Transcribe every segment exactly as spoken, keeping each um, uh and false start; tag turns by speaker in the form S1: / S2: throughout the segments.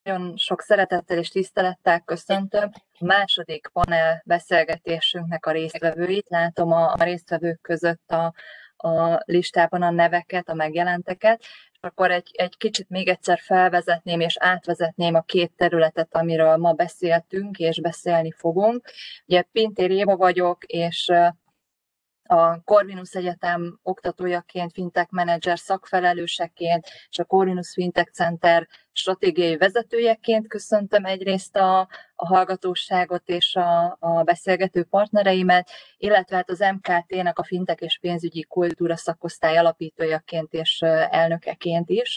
S1: Nagyon sok szeretettel és tisztelettel köszöntöm a második panel beszélgetésünknek a résztvevőit. Látom a, a résztvevők között a, a listában a neveket, a megjelenteket, és akkor egy, egy kicsit még egyszer felvezetném és átvezetném a két területet, amiről ma beszéltünk és beszélni fogunk. Ugye Pintér Éva vagyok, és a Corvinus Egyetem oktatójaként, fintech menedzser szakfelelőseként és a Corvinus Fintech Center stratégiai vezetőjeként köszöntöm egyrészt a, a hallgatóságot és a, a beszélgető partnereimet, illetve hát az em ká té-nek a fintech és pénzügyi kultúra szakosztály alapítójaként és elnökeként is.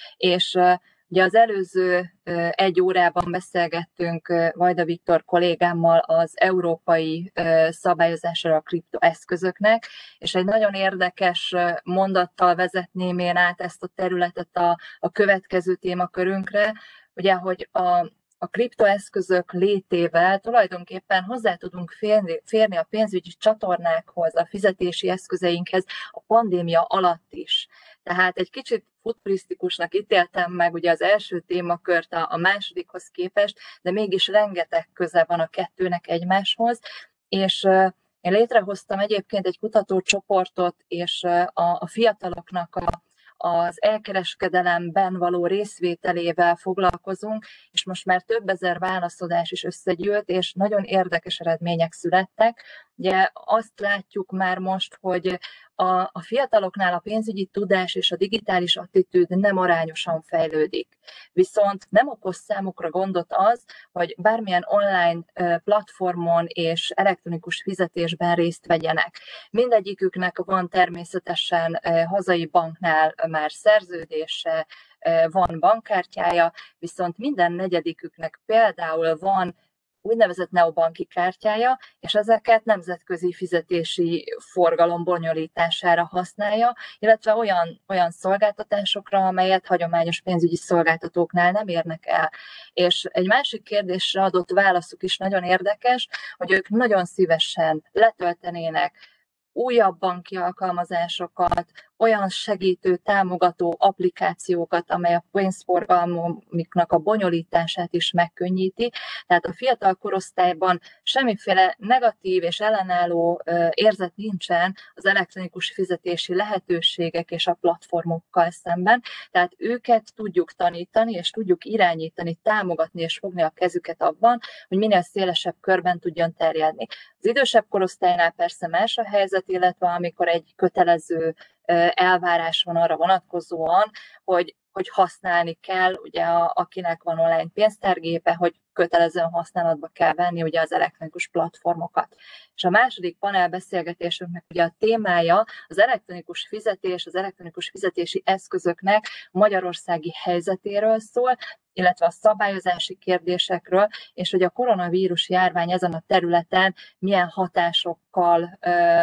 S1: És ugye az előző egy órában beszélgettünk Vajda Viktor kollégámmal az európai szabályozásra a kriptoeszközöknek, és egy nagyon érdekes mondattal vezetném én át ezt a területet a, a következő témakörünkre, ugye, hogy a A kriptoeszközök létével tulajdonképpen hozzá tudunk férni, férni a pénzügyi csatornákhoz, a fizetési eszközeinkhez a pandémia alatt is. Tehát egy kicsit futurisztikusnak ítéltem meg ugye az első témakört a, a másodikhoz képest, de mégis rengeteg köze van a kettőnek egymáshoz, és uh, én létrehoztam egyébként egy kutatócsoportot, és uh, a, a fiataloknak a az elkereskedelemben való részvételével foglalkozunk, és most már több ezer válaszadás is összegyűlt, és nagyon érdekes eredmények születtek. Ugye azt látjuk már most, hogy a, a fiataloknál a pénzügyi tudás és a digitális attitűd nem arányosan fejlődik. Viszont nem okoz számukra gondot az, hogy bármilyen online platformon és elektronikus fizetésben részt vegyenek. Mindegyiküknek van természetesen hazai banknál már szerződése, van bankkártyája, viszont minden negyediküknek például van úgynevezett neobanki kártyája, és ezeket nemzetközi fizetési forgalom bonyolítására használja, illetve olyan, olyan szolgáltatásokra, amelyet hagyományos pénzügyi szolgáltatóknál nem érnek el. És egy másik kérdésre adott válaszuk is nagyon érdekes, hogy ők nagyon szívesen letöltenének újabb banki alkalmazásokat, olyan segítő, támogató applikációkat, amely a pénzforgalmuknak a bonyolítását is megkönnyíti. Tehát a fiatal korosztályban semmiféle negatív és ellenálló érzet nincsen az elektronikus fizetési lehetőségek és a platformokkal szemben. Tehát őket tudjuk tanítani, és tudjuk irányítani, támogatni és fogni a kezüket abban, hogy minél szélesebb körben tudjon terjedni. Az idősebb korosztálynál persze más a helyzet, illetve amikor egy kötelező elvárás van arra vonatkozóan, hogy, hogy használni kell, ugye a, akinek van online pénztárgépe, hogy kötelezően használatba kell venni ugye az elektronikus platformokat. És a második panelbeszélgetésünknek ugye a témája az elektronikus fizetés, az elektronikus fizetési eszközöknek magyarországi helyzetéről szól, illetve a szabályozási kérdésekről, és hogy a koronavírus járvány ezen a területen milyen hatásokkal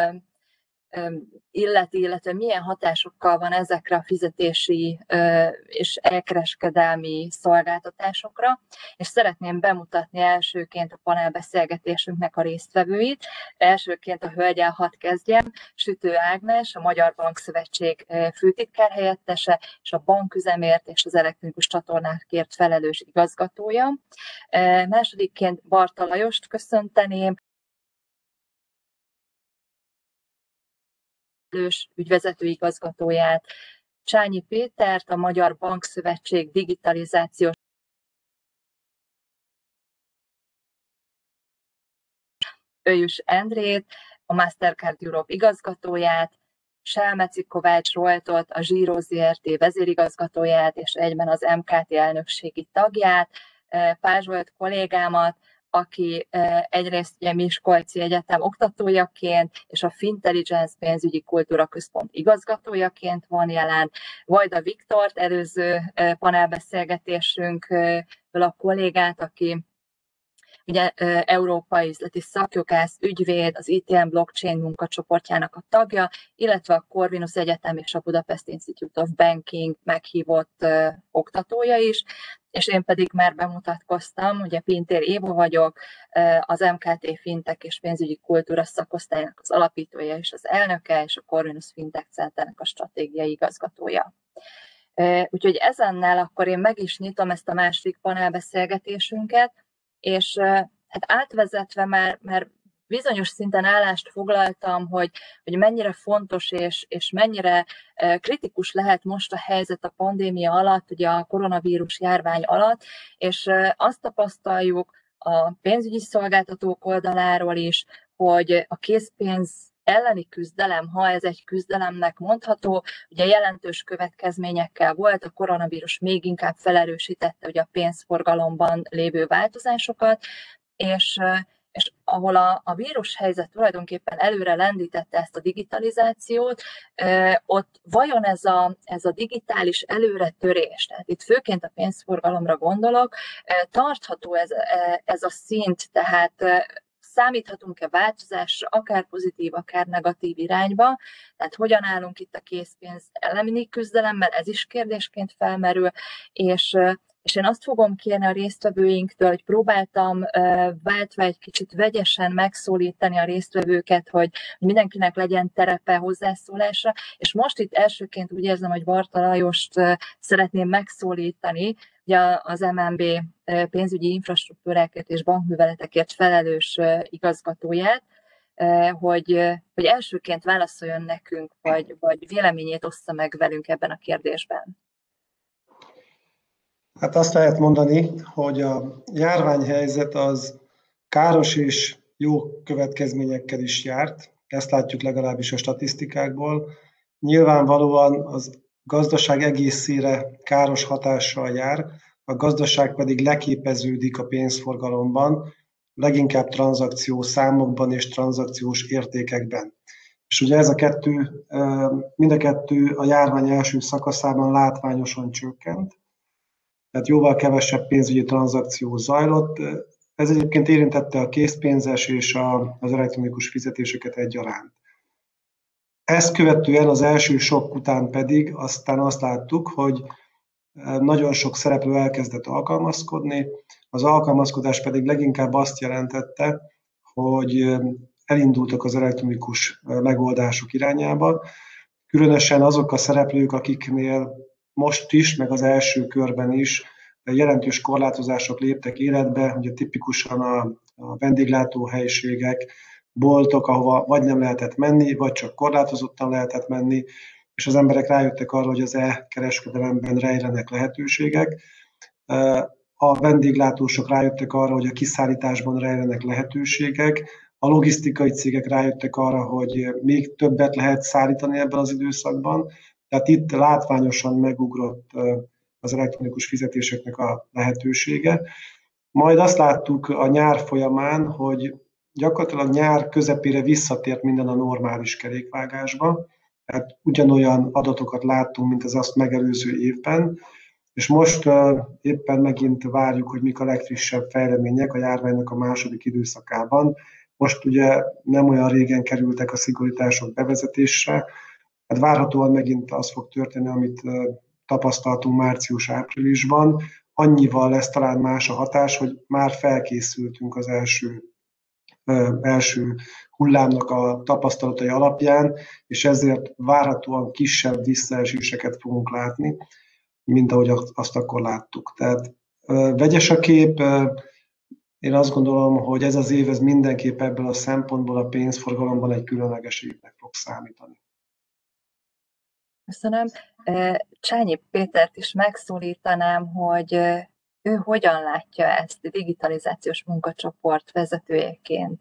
S1: illeti, illetve milyen hatásokkal van ezekre a fizetési és elkereskedelmi szolgáltatásokra, és szeretném bemutatni elsőként a panelbeszélgetésünknek a résztvevőit. Elsőként a hölgyel hadd kezdjem, Sütő Ágnes, a Magyar Bankszövetség főtitkár helyettese, és a banküzemért és az elektronikus csatornákért felelős igazgatója. Másodikként Barta Lajost köszönteném, ügyvezető igazgatóját, Csányi Pétert, a Magyar Bankszövetség digitalizációs Őjüs Endrét, a Mastercard Europe igazgatóját, Selmeci Kovács Zsoltot, a Zsíró zé er té vezérigazgatóját, és egyben az em ká té elnökségi tagját, Pál Zsolt kollégámat, aki egyrészt ugye Miskolci Egyetem oktatójaként és a Fintelligence pénzügyi kultúra központ igazgatójaként van jelen. Vajda Viktort, előző panelbeszélgetésünkből a kollégát, aki ugye európai üzleti szakjogász, ügyvéd, az i té em blockchain munkacsoportjának a tagja, illetve a Corvinus Egyetem és a Budapest Institute of Banking meghívott uh, oktatója is, és én pedig már bemutatkoztam, ugye Pintér Éva vagyok, az em ká té Fintech és pénzügyi kultúra szakosztálynak az alapítója és az elnöke, és a Corvinus Fintech Centernek a stratégiai igazgatója. Úgyhogy ezennel akkor én meg is nyitom ezt a második panelbeszélgetésünket, és hát átvezetve már, már bizonyos szinten állást foglaltam, hogy, hogy mennyire fontos és, és mennyire kritikus lehet most a helyzet a pandémia alatt, ugye a koronavírus járvány alatt, és azt tapasztaljuk a pénzügyi szolgáltatók oldaláról is, hogy a készpénz elleni küzdelem, ha ez egy küzdelemnek mondható, ugye jelentős következményekkel volt, a koronavírus még inkább felerősítette ugye a pénzforgalomban lévő változásokat, és, és ahol a, a vírushelyzet tulajdonképpen előre lendítette ezt a digitalizációt, ott vajon ez a, ez a digitális előretörés, tehát itt főként a pénzforgalomra gondolok, tartható ez, ez a szint, tehát számíthatunk-e változásra, akár pozitív, akár negatív irányba, tehát hogyan állunk itt a készpénz elleni küzdelemmel, ez is kérdésként felmerül, és, és én azt fogom kérni a résztvevőinktől, hogy próbáltam váltva egy kicsit vegyesen megszólítani a résztvevőket, hogy mindenkinek legyen terepe hozzászólásra, és most itt elsőként úgy érzem, hogy Varta Lajost szeretném megszólítani, ugye az em en bé pénzügyi infrastruktúrákért és bankműveletekért felelős igazgatóját, hogy, hogy elsőként válaszoljon nekünk, vagy, vagy véleményét ossza meg velünk ebben a kérdésben.
S2: Hát azt lehet mondani, hogy a járványhelyzet az káros és jó következményekkel is járt. Ezt látjuk legalábbis a statisztikákból. Nyilvánvalóan az gazdaság egészére káros hatással jár, a gazdaság pedig leképeződik a pénzforgalomban, leginkább tranzakciós számokban és tranzakciós értékekben. És ugye ez a kettő, mind a kettő a járvány első szakaszában látványosan csökkent, tehát jóval kevesebb pénzügyi tranzakció zajlott. Ez egyébként érintette a készpénzes és az elektronikus fizetéseket egyaránt. Ezt követően az első sok után pedig aztán azt láttuk, hogy nagyon sok szereplő elkezdett alkalmazkodni, az alkalmazkodás pedig leginkább azt jelentette, hogy elindultak az elektronikus megoldások irányába, különösen azok a szereplők, akiknél most is, meg az első körben is jelentős korlátozások léptek életbe, ugye tipikusan a, a vendéglátóhelyiségek, boltok, ahova vagy nem lehetett menni, vagy csak korlátozottan lehetett menni, és az emberek rájöttek arra, hogy az e-kereskedelemben rejlenek lehetőségek. A vendéglátósok rájöttek arra, hogy a kiszállításban rejlenek lehetőségek, a logisztikai cégek rájöttek arra, hogy még többet lehet szállítani ebben az időszakban, tehát itt látványosan megugrott az elektronikus fizetéseknek a lehetősége. Majd azt láttuk a nyár folyamán, hogy gyakorlatilag nyár közepére visszatért minden a normális kerékvágásba, tehát ugyanolyan adatokat láttunk, mint az azt megelőző évben, és most uh, éppen megint várjuk, hogy mik a legfrissebb fejlemények a járványnak a második időszakában. Most ugye nem olyan régen kerültek a szigorítások bevezetésre, hát várhatóan megint az fog történni, amit uh, tapasztaltunk március-áprilisban. Annyival lesz talán más a hatás, hogy már felkészültünk az első első hullámnak a tapasztalatai alapján, és ezért várhatóan kisebb visszaeséseket fogunk látni, mint ahogy azt akkor láttuk. Tehát vegyes a kép, én azt gondolom, hogy ez az év ez mindenképp ebből a szempontból a pénzforgalomban egy különleges évnek fog számítani.
S1: Köszönöm. Csányi Pétert is megszólítanám, hogy ő hogyan látja ezt a digitalizációs munkacsoport vezetőjeként?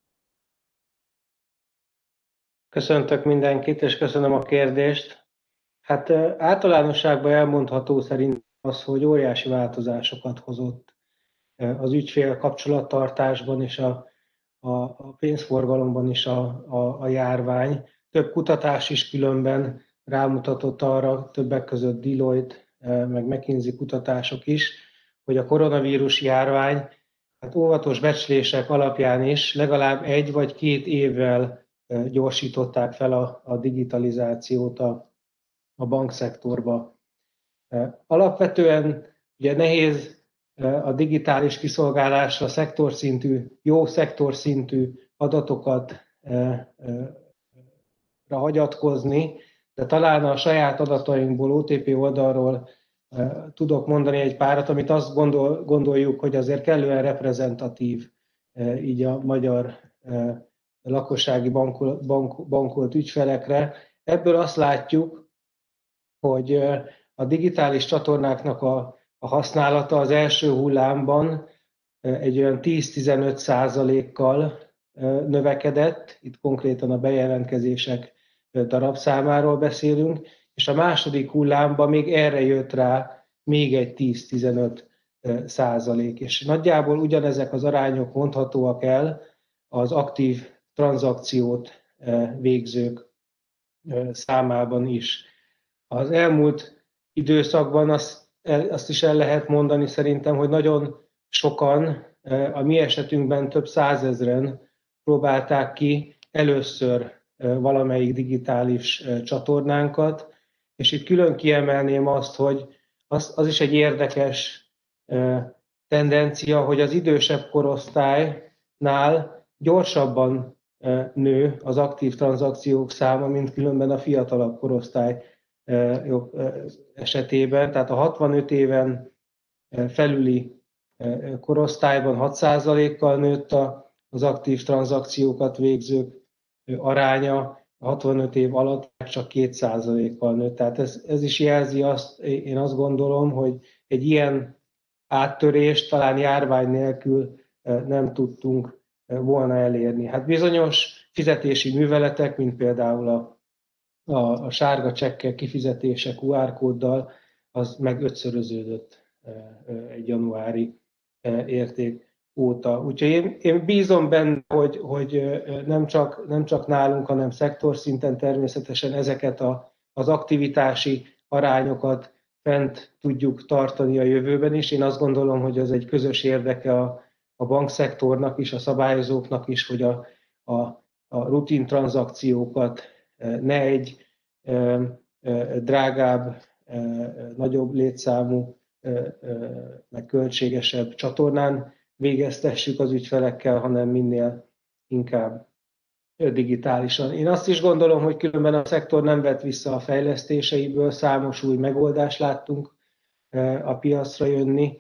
S3: Köszöntök mindenkit, és köszönöm a kérdést. Hát általánosságban elmondható szerint az, hogy óriási változásokat hozott az ügyfél kapcsolattartásban és a, a, a pénzforgalomban is a, a, a járvány. Több kutatás is különben rámutatott arra, többek között Deloitte, meg McKinsey kutatások is, hogy a koronavírus járvány, hát óvatos becslések alapján is legalább egy vagy két évvel gyorsították fel a, a digitalizációt a, a bankszektorba. Alapvetően ugye nehéz a digitális kiszolgálásra szektorszintű, jó szektorszintű adatokat hagyatkozni, de talán a saját adatainkból, o té pé oldalról tudok mondani egy párat, amit azt gondol, gondoljuk, hogy azért kellően reprezentatív így a magyar lakossági bankol, bank, bankolt ügyfelekre. Ebből azt látjuk, hogy a digitális csatornáknak a, a használata az első hullámban egy olyan tíz-tizenöt százalékkal növekedett, itt konkrétan a bejelentkezések darabszámáról beszélünk, és a második hullámban még erre jött rá még egy tíz-tizenöt százalék, és nagyjából ugyanezek az arányok mondhatóak el az aktív tranzakciót végzők számában is. Az elmúlt időszakban azt, azt is el lehet mondani szerintem, hogy nagyon sokan, a mi esetünkben több százezren próbálták ki először valamelyik digitális csatornánkat, és itt külön kiemelném azt, hogy az, az is egy érdekes tendencia, hogy az idősebb korosztálynál gyorsabban nő az aktív tranzakciók száma, mint különben a fiatalabb korosztály esetében. Tehát a hatvanöt éven felüli korosztályban hat százalékkal nőtt az aktív tranzakciókat végzők aránya, a hatvanöt év alatt csak két százalékkal nőtt. Tehát ez, ez is jelzi azt, én azt gondolom, hogy egy ilyen áttörést talán járvány nélkül nem tudtunk volna elérni. Hát bizonyos fizetési műveletek, mint például a, a, a sárga csekkek kifizetése kú ár kóddal, az meg ötszöröződött egy januári érték óta. Úgyhogy én, én bízom benne, hogy, hogy nem, csak, nem csak nálunk, hanem szektorszinten természetesen ezeket a, az aktivitási arányokat fent tudjuk tartani a jövőben is. Én azt gondolom, hogy ez egy közös érdeke a, a bankszektornak is, a szabályozóknak is, hogy a, a, a rutin tranzakciókat ne egy drágább, nagyobb létszámú, meg költségesebb csatornán végeztessük az ügyfelekkel, hanem minél inkább digitálisan. Én azt is gondolom, hogy különben a szektor nem vett vissza a fejlesztéseiből, számos új megoldást láttunk a piacra jönni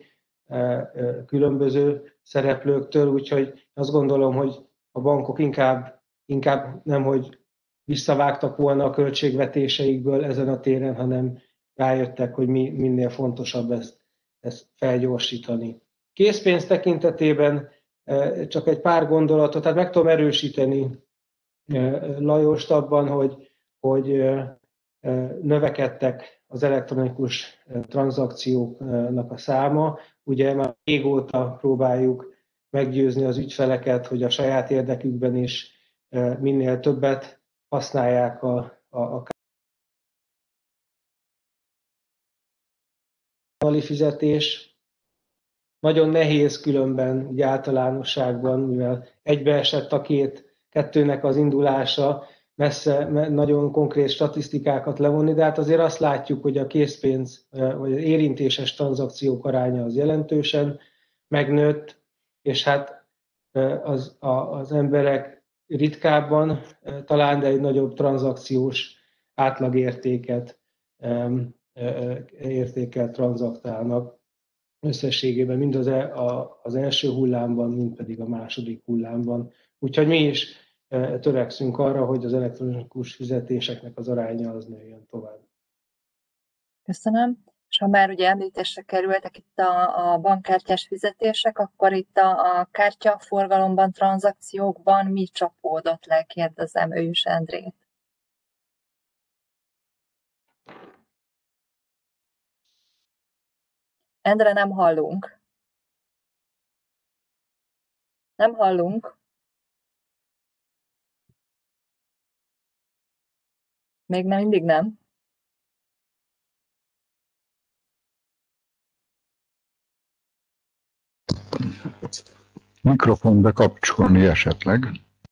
S3: különböző szereplőktől, úgyhogy azt gondolom, hogy a bankok inkább, inkább nem, hogy visszavágtak volna a költségvetéseikből ezen a téren, hanem rájöttek, hogy mi, minél fontosabb ezt, ezt felgyorsítani. Készpénz tekintetében csak egy pár gondolatot, tehát meg tudom erősíteni Lajost abban, hogy, hogy növekedtek az elektronikus tranzakcióknak a száma. Ugye már régóta próbáljuk meggyőzni az ügyfeleket, hogy a saját érdekükben is minél többet használják a, a, a fizetés. Nagyon nehéz különben, ugye általánosságban, mivel egybeesett a két, kettőnek az indulása, messze nagyon konkrét statisztikákat levonni, de hát azért azt látjuk, hogy a készpénz vagy az érintéses tranzakciók aránya az jelentősen megnőtt, és hát az, a, az emberek ritkábban talán, de egy nagyobb tranzakciós átlagértéket értékkel tranzaktálnak összességében mind az, e, a, az első hullámban, mind pedig a második hullámban. Úgyhogy mi is e, törekszünk arra, hogy az elektronikus fizetéseknek az aránya az nőjön tovább.
S1: Köszönöm. És ha már ugye említésre kerültek itt a, a bankkártyás fizetések, akkor itt a, a kártyaforgalomban, tranzakciókban mi csapódott le, kérdezem Ős Endrét. Endre, nem hallunk. Nem hallunk. Még nem, mindig nem.
S4: Mikrofon bekapcsolni esetleg.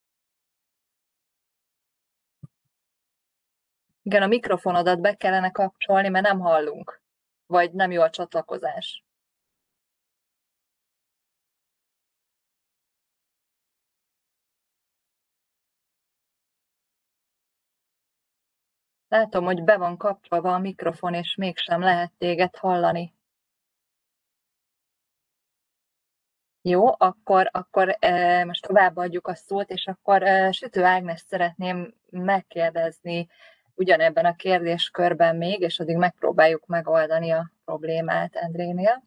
S1: Igen, a mikrofonodat be kellene kapcsolni, mert nem hallunk. Vagy nem jó a csatlakozás. Látom, hogy be van kapcsolva a mikrofon, és mégsem lehet téged hallani. Jó, akkor, akkor e, most továbbadjuk a szót, és akkor e, Sütő Ágnest szeretném megkérdezni ugyanebben a kérdéskörben még, és addig megpróbáljuk megoldani a problémát Endrénél.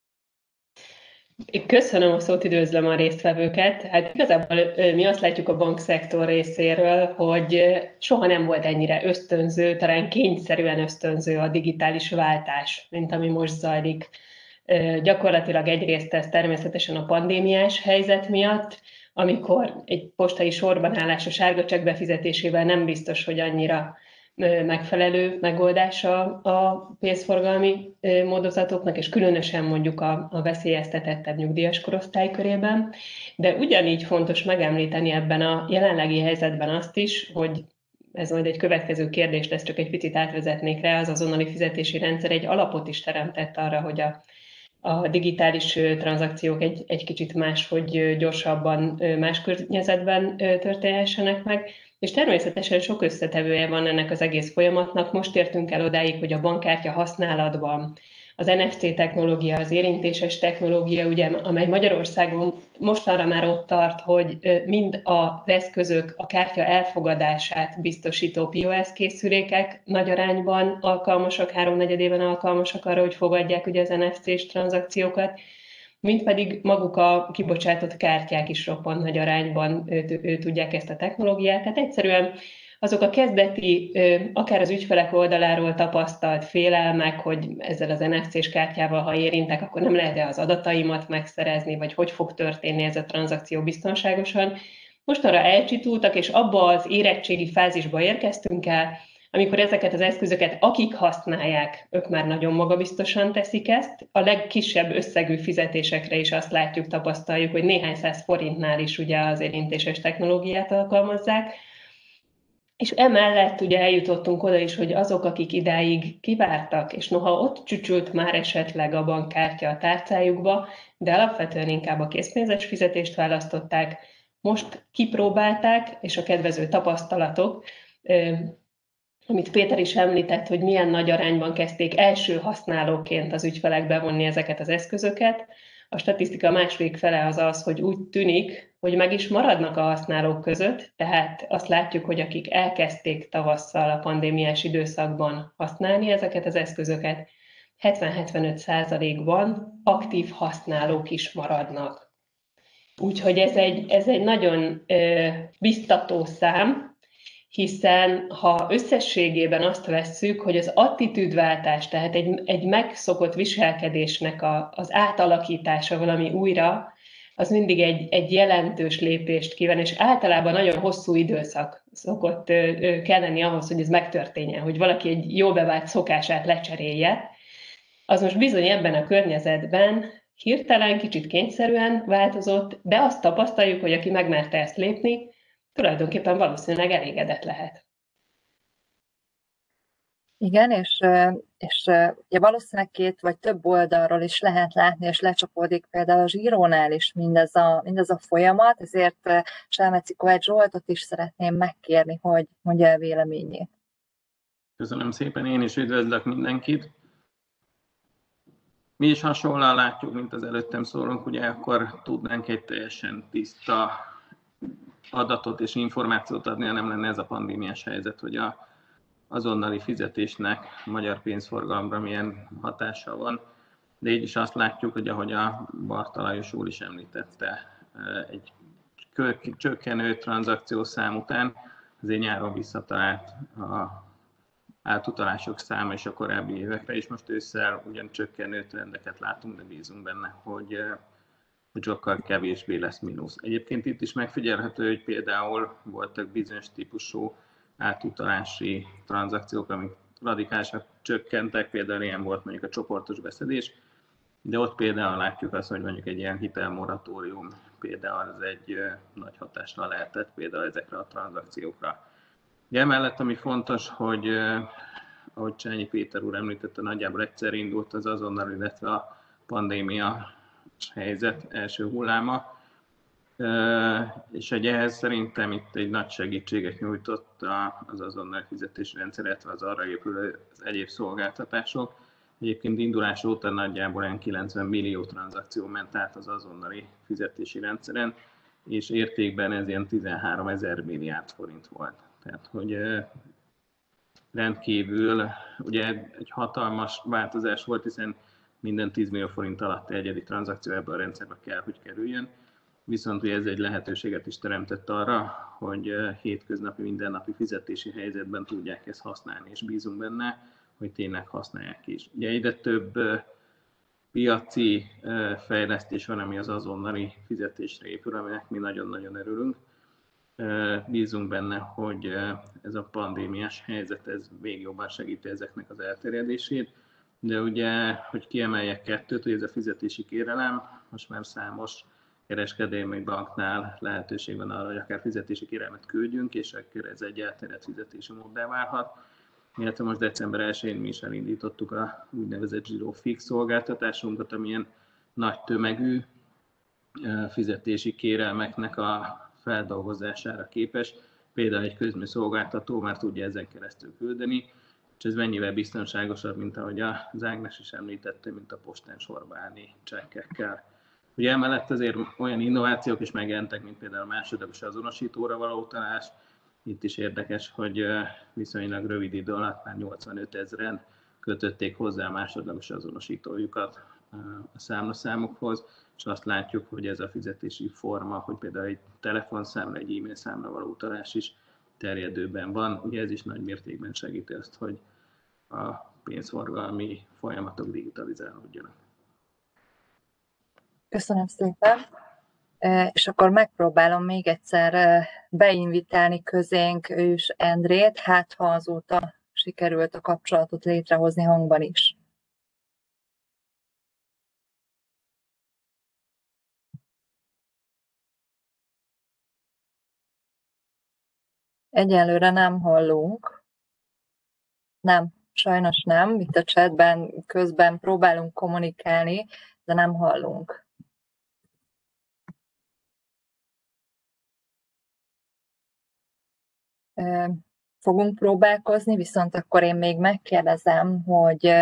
S5: Köszönöm a szót, üdvözlöm a résztvevőket. Hát igazából mi azt látjuk a bankszektor részéről, hogy soha nem volt ennyire ösztönző, talán kényszerűen ösztönző a digitális váltás, mint ami most zajlik. Gyakorlatilag egyrészt ez természetesen a pandémiás helyzet miatt, amikor egy postai sorbanállás a sárga csekk befizetésével nem biztos, hogy annyira megfelelő megoldása a pénzforgalmi módozatoknak, és különösen mondjuk a, a veszélyeztetettebb nyugdíjas korosztály körében. De ugyanígy fontos megemlíteni ebben a jelenlegi helyzetben azt is, hogy ez majd egy következő kérdés lesz, csak egy picit átvezetnék rá, az azonnali fizetési rendszer egy alapot is teremtett arra, hogy a a digitális tranzakciók egy, egy kicsit máshogy gyorsabban, más környezetben történhessenek meg, és természetesen sok összetevője van ennek az egész folyamatnak. Most értünk el odáig, hogy a bankkártya használatban az en ef cé technológia, az érintéses technológia, ugye, amely Magyarországon mostanra már ott tart, hogy mind az eszközök, a kártya elfogadását biztosító pé o es készülékek nagy arányban alkalmasak, háromnegyedében alkalmasak arra, hogy fogadják ugye az en ef cés tranzakciókat, mint pedig maguk a kibocsátott kártyák is roppant nagy arányban tudják ezt a technológiát. Tehát egyszerűen azok a kezdeti, akár az ügyfelek oldaláról tapasztalt félelmek, hogy ezzel az en ef cés kártyával, ha érintek, akkor nem lehet-e az adataimat megszerezni, vagy hogy fog történni ez a tranzakció biztonságosan, mostanra elcsitultak, és abba az érettségi fázisba érkeztünk el, amikor ezeket az eszközöket, akik használják, ők már nagyon magabiztosan teszik ezt. A legkisebb összegű fizetésekre is azt látjuk, tapasztaljuk, hogy néhány száz forintnál is ugye az érintéses technológiát alkalmazzák. És emellett ugye eljutottunk oda is, hogy azok, akik idáig kivártak, és noha ott csücsült már esetleg a bankkártya a tárcájukba, de alapvetően inkább a készpénzes fizetést választották, most kipróbálták, és a kedvező tapasztalatok, amit Péter is említett, hogy milyen nagy arányban kezdték első használóként az ügyfelek bevonni ezeket az eszközöket. A statisztika második fele az az, hogy úgy tűnik, hogy meg is maradnak a használók között, tehát azt látjuk, hogy akik elkezdték tavasszal a pandémiás időszakban használni ezeket az eszközöket, hetven-hetvenöt százalékban aktív használók is maradnak. Úgyhogy ez egy, ez egy nagyon ö, biztató szám, hiszen ha összességében azt vesszük, hogy az attitűdváltás, tehát egy, egy megszokott viselkedésnek a, az átalakítása valami újra, az mindig egy, egy jelentős lépést kíván, és általában nagyon hosszú időszak szokott kell lenni ahhoz, hogy ez megtörténjen, hogy valaki egy jó bevált szokását lecserélje. Az most bizony ebben a környezetben hirtelen, kicsit kényszerűen változott, de azt tapasztaljuk, hogy aki megmerte ezt lépni, tulajdonképpen valószínűleg elégedett lehet.
S1: Igen, és, és ugye valószínűleg két vagy több oldalról is lehet látni, és lecsapódik például a zsírónál is mindez a, mindez a folyamat, ezért Selmeci Kovács Zsoltot is szeretném megkérni, hogy mondja el véleményét.
S6: Köszönöm szépen, én is üdvözlök mindenkit. Mi is hasonlóan látjuk, mint az előttem szólunk, ugye akkor tudnánk egy teljesen tiszta adatot és információt adni, ha nem lenne ez a pandémiás helyzet, hogy a azonnali fizetésnek a magyar pénzforgalomra milyen hatása van. De így is azt látjuk, hogy ahogy a Barta Lajos úr is említette, egy csökkenő tranzakciós szám után azért nyáron visszatalált a átutalások száma és a korábbi évekre, és most ősszel ugyan csökkenő trendeket látunk, de bízunk benne, hogy hogy sokkal kevésbé lesz mínusz. Egyébként itt is megfigyelhető, hogy például voltak bizonyos típusú átutalási tranzakciók, amik radikálisan csökkentek, például ilyen volt mondjuk a csoportos beszedés, de ott például látjuk azt, hogy mondjuk egy ilyen hitelmoratórium például az egy nagy hatással lehetett például ezekre a tranzakciókra. De emellett, ami fontos, hogy ahogy Csányi Péter úr említette, nagyjából egyszer indult az azonnal, illetve a pandémia helyzet első hulláma. és hogy ehhez szerintem itt egy nagy segítséget nyújtott az azonnali fizetési rendszer, illetve az arra épülő az egyéb szolgáltatások. Egyébként indulás óta nagyjából olyan kilencven millió tranzakció ment át az azonnali fizetési rendszeren, és értékben ez ilyen tizenhárom ezer milliárd forint volt. Tehát, hogy rendkívül, ugye egy hatalmas változás volt, hiszen minden tíz millió forint alatti egyedi tranzakció ebben a rendszerbe kell, hogy kerüljön. Viszont ugye ez egy lehetőséget is teremtett arra, hogy hétköznapi, mindennapi fizetési helyzetben tudják ezt használni, és bízunk benne, hogy tényleg használják is. Ugye ide több piaci fejlesztés van, ami az azonnali fizetésre épül, aminek mi nagyon-nagyon örülünk. Bízunk benne, hogy ez a pandémiás helyzet ez még jobban segíti ezeknek az elterjedését. De ugye, hogy kiemeljek kettőt, hogy ez a fizetési kérelem, most már számos kereskedelmi banknál lehetőség van arra, hogy akár fizetési kérelmet küldjünk, és akkor ez egy elterjedt fizetési móddá válhat. Illetve most december elsején mi is elindítottuk a úgynevezett Giro Fix szolgáltatásunkat, amilyen nagy tömegű fizetési kérelmeknek a feldolgozására képes. Például egy közműszolgáltató már tudja ezen keresztül küldeni, és ez mennyivel biztonságosabb, mint ahogy az Ágnes is említette, mint a postán sorba állni csekkekkel. Ugye emellett azért olyan innovációk is megjelentek, mint például a másodlagos azonosítóra való utalás. Itt is érdekes, hogy viszonylag rövid idő alatt már nyolcvanöt ezeren kötötték hozzá a másodlagos azonosítójukat a számlaszámukhoz, és azt látjuk, hogy ez a fizetési forma, hogy például egy telefonszámra, egy e-mail számra való utalás is terjedőben van. Ugye ez is nagy mértékben segíti azt, hogy a pénzforgalmi folyamatok digitalizálódjanak.
S1: Köszönöm szépen. És akkor megpróbálom még egyszer beinvitálni közénk Ős Endrét, hát ha azóta sikerült a kapcsolatot létrehozni hangban is. Egyelőre nem hallunk. Nem, sajnos nem. Itt a chatben közben próbálunk kommunikálni, de nem hallunk. Fogunk próbálkozni, viszont akkor én még megkérdezem, hogy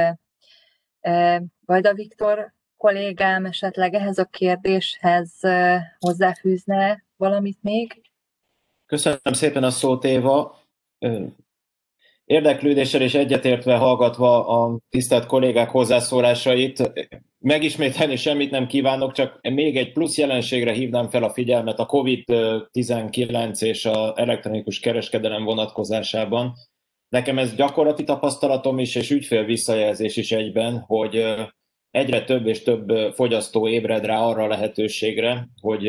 S1: Vajda Viktor kollégám esetleg ehhez a kérdéshez hozzáfűzne valamit még?
S7: Köszönöm szépen a szót, Éva. Érdeklődéssel és egyetértve hallgatva a tisztelt kollégák hozzászólásait, megismételni semmit nem kívánok, csak még egy plusz jelenségre hívnám fel a figyelmet a kovid tizenkilenc és az elektronikus kereskedelem vonatkozásában. Nekem ez gyakorlati tapasztalatom is, és ügyfél visszajelzés is egyben, hogy egyre több és több fogyasztó ébred rá arra a lehetőségre, hogy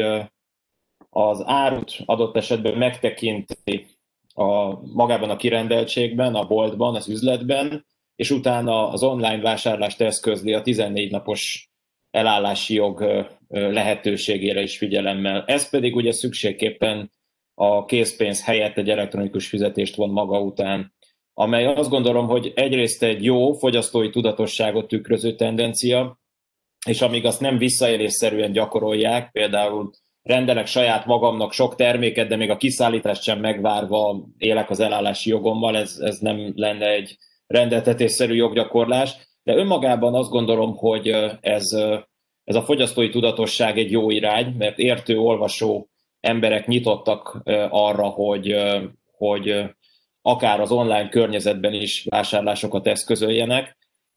S7: az árut adott esetben megtekinti a, magában a kirendeltségben, a boltban, az üzletben, és utána az online vásárlást eszközli a tizennégy napos elállási jog lehetőségére is figyelemmel. Ez pedig ugye szükségképpen a készpénz helyett egy elektronikus fizetést von maga után, amely azt gondolom, hogy egyrészt egy jó fogyasztói tudatosságot tükröző tendencia, és amíg azt nem visszaélésszerűen gyakorolják, például rendelek saját magamnak sok terméket, de még a kiszállítást sem megvárva élek az elállási jogommal, ez, ez nem lenne egy rendeltetésszerű joggyakorlás. De önmagában azt gondolom, hogy ez, ez a fogyasztói tudatosság egy jó irány, mert értő, olvasó emberek nyitottak arra, hogy, hogy akár az online környezetben is vásárlásokat eszközöljenek.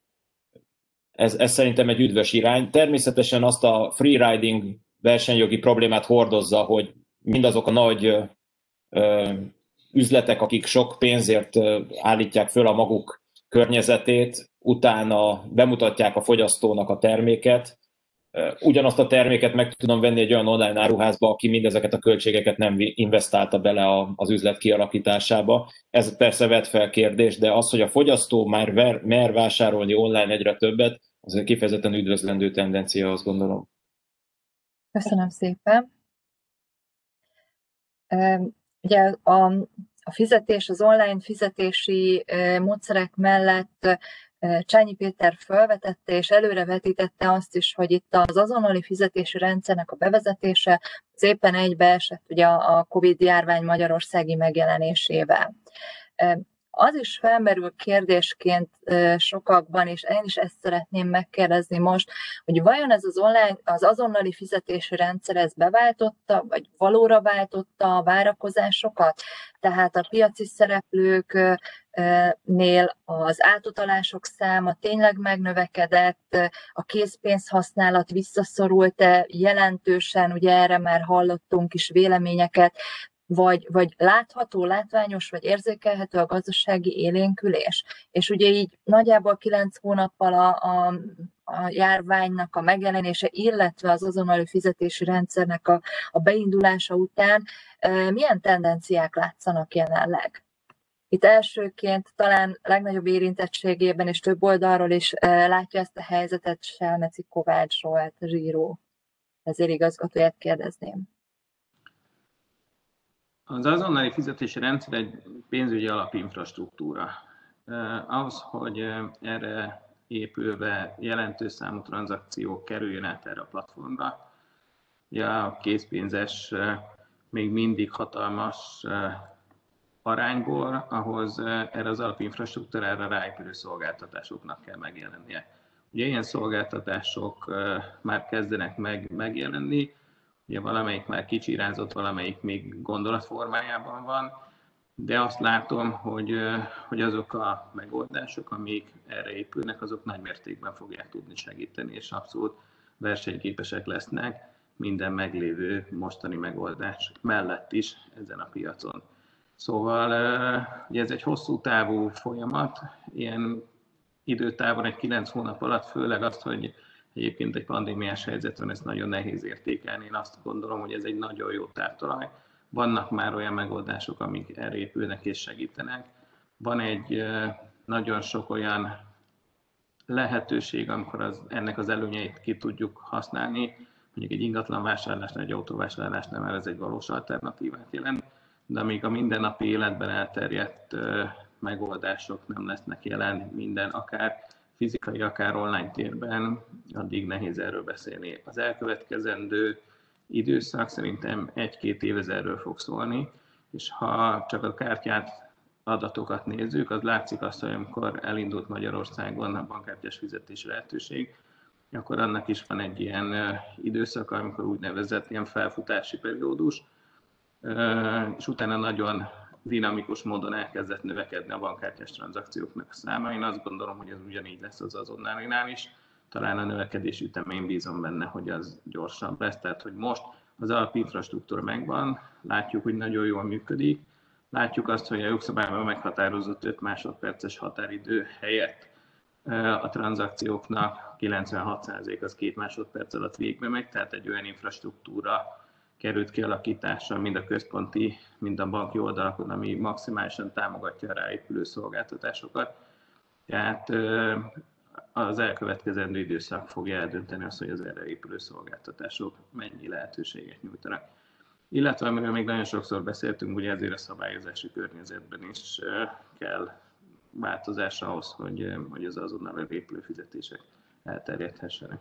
S7: Ez, ez szerintem egy üdvös irány. Természetesen azt a free riding versenyjogi problémát hordozza, hogy mindazok a nagy ö, üzletek, akik sok pénzért állítják föl a maguk környezetét, utána bemutatják a fogyasztónak a terméket. Ugyanazt a terméket meg tudom venni egy olyan online áruházba, aki mindezeket a költségeket nem investálta bele az üzlet kialakításába. Ez persze vet fel kérdés, de az, hogy a fogyasztó már ver, mer vásárolni online egyre többet, az egy kifejezetten üdvözlendő tendencia, azt gondolom.
S1: Köszönöm szépen. Ugye a, a fizetés, az online fizetési módszerek mellett Csányi Péter felvetette és előrevetítette azt is, hogy itt az azonnali fizetési rendszernek a bevezetése az éppen egybeesett ugye a Covid-járvány magyarországi megjelenésével. Az is felmerül kérdésként sokakban, és én is ezt szeretném megkérdezni most, hogy vajon ez az, online, az azonnali fizetési rendszer ez beváltotta, vagy valóra váltotta a várakozásokat? Tehát a piaci szereplőknél az átutalások száma tényleg megnövekedett, a készpénz használat visszaszorult-e jelentősen, ugye erre már hallottunk is véleményeket, Vagy, vagy látható, látványos, vagy érzékelhető a gazdasági élénkülés. És ugye így nagyjából kilenc hónappal a, a, a járványnak a megjelenése, illetve az azonnali fizetési rendszernek a, a beindulása után e, milyen tendenciák látszanak jelenleg? Itt elsőként talán legnagyobb érintettségében és több oldalról is e, látja ezt a helyzetet Selmeci Kovács Zsolt, Zsíró vezérigazgatóját kérdezném.
S6: Az azonnali fizetési rendszer egy pénzügyi alapinfrastruktúra. Ahhoz, hogy erre épülve jelentős számú tranzakciók kerüljön át erre a platformra, ugye a készpénzes még mindig hatalmas arányból, ahhoz erre az alapinfrastruktúrára ráépülő szolgáltatásoknak kell megjelennie. Ugye ilyen szolgáltatások már kezdenek meg megjelenni, ugye valamelyik már kicsirázott, valamelyik még gondolatformájában van, de azt látom, hogy, hogy azok a megoldások, amik erre épülnek, azok nagy mértékben fogják tudni segíteni, és abszolút versenyképesek lesznek minden meglévő mostani megoldás mellett is ezen a piacon. Szóval ugye ez egy hosszú távú folyamat, ilyen időtávon egy kilenc hónap alatt, főleg azt, hogy egyébként egy pandémiás helyzetben ezt nagyon nehéz értékelni. Én azt gondolom, hogy ez egy nagyon jó távtalaj. Vannak már olyan megoldások, amik erre épülnek és segítenek. Van egy nagyon sok olyan lehetőség, amikor az, ennek az előnyeit ki tudjuk használni. Mondjuk egy ingatlan vásárlásnál, egy autóvásárlásnál már ez egy valós alternatívát jelent, de amíg a mindennapi életben elterjedt megoldások nem lesznek jelen minden, akár fizikai, akár online térben, addig nehéz erről beszélni. Az elkövetkezendő időszak szerintem egy-két év erről fog szólni, és ha csak a kártyát, adatokat nézzük, az látszik azt, hogy amikor elindult Magyarországon a bankkártyás fizetési lehetőség, akkor annak is van egy ilyen időszak, amikor úgynevezett ilyen felfutási periódus, és utána nagyon dinamikus módon elkezdett növekedni a bankkártyás tranzakcióknak a száma. Én azt gondolom, hogy ez ugyanígy lesz az azonnalinál is. Talán a növekedés ütemén bízom benne, hogy az gyorsabb lesz. Tehát, hogy most az alapinfrastruktúra megvan, látjuk, hogy nagyon jól működik. Látjuk azt, hogy a jogszabályban meghatározott öt másodperces határidő helyett a tranzakcióknak kilencvenhat százalék az két másodperc alatt végbe megy, tehát egy olyan infrastruktúra került kialakításra mind a központi, mind a banki oldalakon, ami maximálisan támogatja a ráépülő szolgáltatásokat. Tehát az elkövetkezendő időszak fogja eldönteni azt, hogy az erre épülő szolgáltatások mennyi lehetőséget nyújtanak. Illetve amiről még nagyon sokszor beszéltünk, ugye ezért a szabályozási környezetben is kell változás ahhoz, hogy, hogy az azonnal épülő fizetések elterjedhessenek.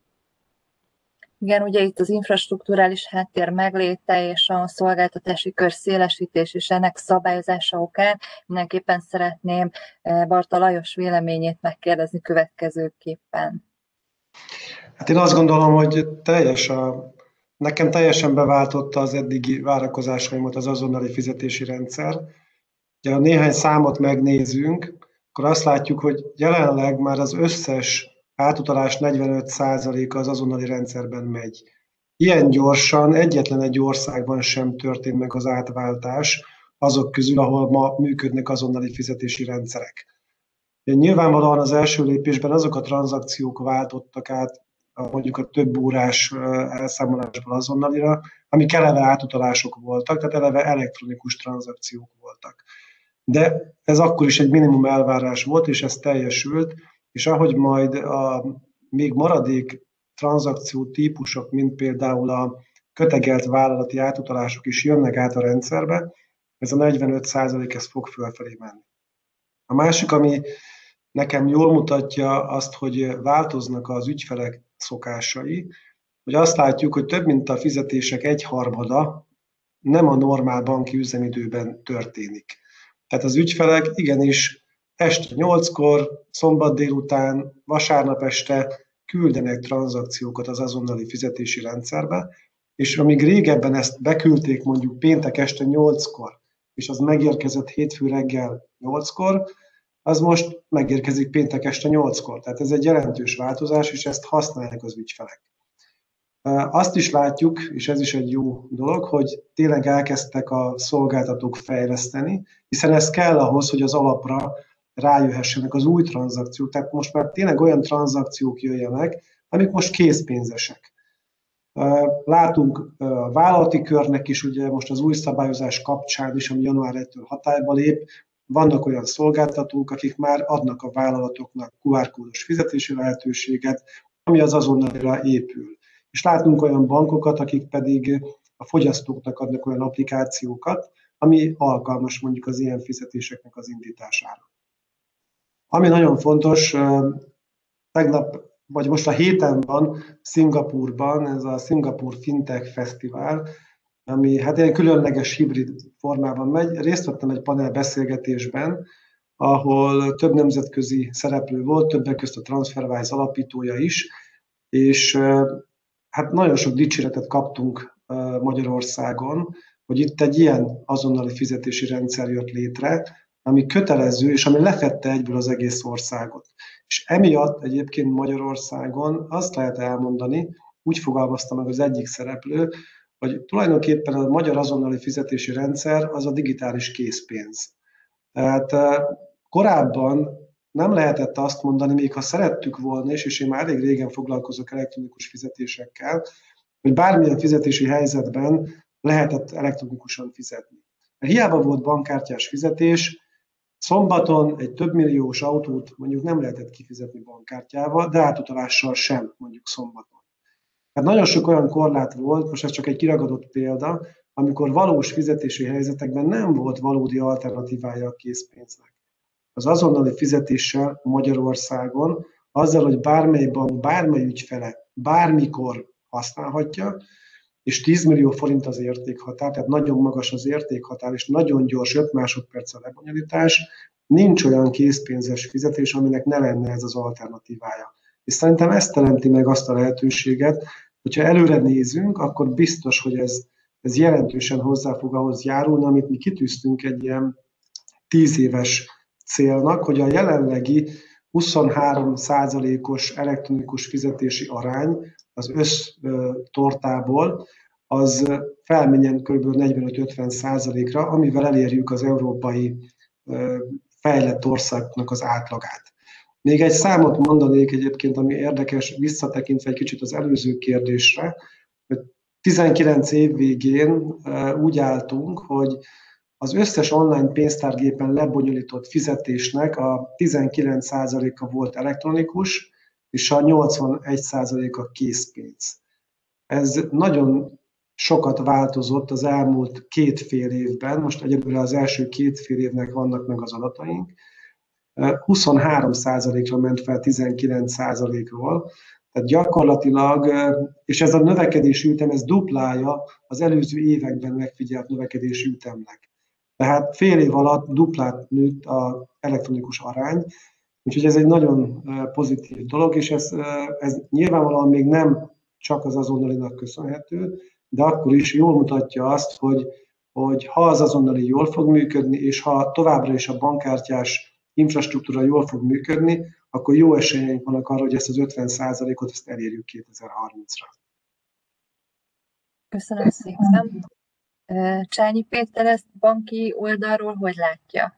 S1: Igen, ugye itt az infrastrukturális háttér megléte és a szolgáltatási kör szélesítés és ennek szabályozása okán mindenképpen szeretném Barta Lajos véleményét megkérdezni következőképpen.
S2: Hát én azt gondolom, hogy teljes a, nekem teljesen beváltotta az eddigi várakozásaimat az azonnali fizetési rendszer. Ha néhány számot megnézünk, akkor azt látjuk, hogy jelenleg már az összes átutalás negyvenöt százaléka az azonnali rendszerben megy. Ilyen gyorsan egyetlen egy országban sem történt meg az átváltás azok közül, ahol ma működnek azonnali fizetési rendszerek. Nyilvánvalóan az első lépésben azok a tranzakciók váltottak át mondjuk a több órás elszámolásból azonnalira, amik eleve átutalások voltak, tehát eleve elektronikus tranzakciók voltak. De ez akkor is egy minimum elvárás volt, és ez teljesült, és ahogy majd a még maradék tranzakció típusok, mint például a kötegelt vállalati átutalások is jönnek át a rendszerbe, ez a negyvenöt százalék ez fog fölfelé menni. A másik, ami nekem jól mutatja azt, hogy változnak az ügyfelek szokásai, hogy azt látjuk, hogy több mint a fizetések egyharmada nem a normál banki üzemidőben történik. Tehát az ügyfelek igenis este nyolckor, szombat délután, vasárnap este küldenek tranzakciókat az azonnali fizetési rendszerbe, és amíg régebben ezt beküldték mondjuk péntek este nyolckor, és az megérkezett hétfő reggel nyolckor, az most megérkezik péntek este nyolckor. Tehát ez egy jelentős változás, és ezt használják az ügyfelek. Azt is látjuk, és ez is egy jó dolog, hogy tényleg elkezdtek a szolgáltatók fejleszteni, hiszen ez kell ahhoz, hogy az alapra rájöhessenek az új tranzakciók. Tehát most már tényleg olyan tranzakciók jöjjenek, amik most készpénzesek. Látunk a vállalati körnek is, ugye most az új szabályozás kapcsán is, ami január elsejétől hatályba lép, vannak olyan szolgáltatók, akik már adnak a vállalatoknak kú er kódos fizetési lehetőséget, ami az azonnalira épül. És látunk olyan bankokat, akik pedig a fogyasztóknak adnak olyan applikációkat, ami alkalmas mondjuk az ilyen fizetéseknek az indítására. Ami nagyon fontos, tegnap, vagy most a héten van Szingapúrban, ez a Szingapúr Fintech Fesztivál, ami hát egy különleges hibrid formában megy. Részt vettem egy panel beszélgetésben, ahol több nemzetközi szereplő volt, többek közt a TransferWise alapítója is, és hát nagyon sok dicséretet kaptunk Magyarországon, hogy itt egy ilyen azonnali fizetési rendszer jött létre, ami kötelező, és ami lefedte egyből az egész országot. És emiatt egyébként Magyarországon azt lehet elmondani, úgy fogalmazta meg az egyik szereplő, hogy tulajdonképpen a magyar azonnali fizetési rendszer az a digitális készpénz. Tehát korábban nem lehetett azt mondani, még ha szerettük volna is, és én már elég régen foglalkozok elektronikus fizetésekkel, hogy bármilyen fizetési helyzetben lehetett elektronikusan fizetni. Mert hiába volt bankkártyás fizetés, szombaton egy több milliós autót mondjuk nem lehetett kifizetni bankkártyával, de átutalással sem mondjuk szombaton. Hát nagyon sok olyan korlát volt, most ez csak egy kiragadott példa, amikor valós fizetési helyzetekben nem volt valódi alternatívája a készpénznek. Az azonnali fizetéssel Magyarországon, azzal, hogy bármely bank, bármely ügyfele bármikor használhatja, és tíz millió forint az értékhatár, tehát nagyon magas az értékhatár, és nagyon gyors, öt másodperc a lebonyolítás, nincs olyan készpénzes fizetés, aminek ne lenne ez az alternatívája. És szerintem ez teremti meg azt a lehetőséget, hogyha előre nézünk, akkor biztos, hogy ez, ez jelentősen hozzá fog ahhoz járulni, amit mi kitűztünk egy ilyen tíz éves célnak, hogy a jelenlegi huszonhárom százalékos elektronikus fizetési arány az össztortából, az felmenjen kb. negyvenöt-ötven százalékra, amivel elérjük az európai fejlett országoknak az átlagát. Még egy számot mondanék egyébként, ami érdekes, visszatekintve egy kicsit az előző kérdésre, hogy tizenkilenc év végén úgy álltunk, hogy az összes online pénztárgépen lebonyolított fizetésnek a tizenkilenc százaléka volt elektronikus, és a nyolcvanegy százaléka készpénz. Ez nagyon sokat változott az elmúlt két fél évben, most egyelőre az első két fél évnek vannak meg az adataink, huszonhárom százalékra ment fel tizenkilenc százalékról, tehát gyakorlatilag, és ez a növekedési ütem, ez duplája az előző években megfigyelt növekedési ütemnek. Tehát fél év alatt duplát nőtt az elektronikus arány, úgyhogy ez egy nagyon pozitív dolog, és ez, ez nyilvánvalóan még nem csak az azonnalinak köszönhető, de akkor is jól mutatja azt, hogy, hogy ha az azonnali jól fog működni, és ha továbbra is a bankkártyás infrastruktúra jól fog működni, akkor jó esélyeink vannak arra, hogy ezt az ötven százalékot ezt elérjük kétezer-harmincra.
S1: Köszönöm szépen. Csányi Péter ezt banki oldalról hogy látja?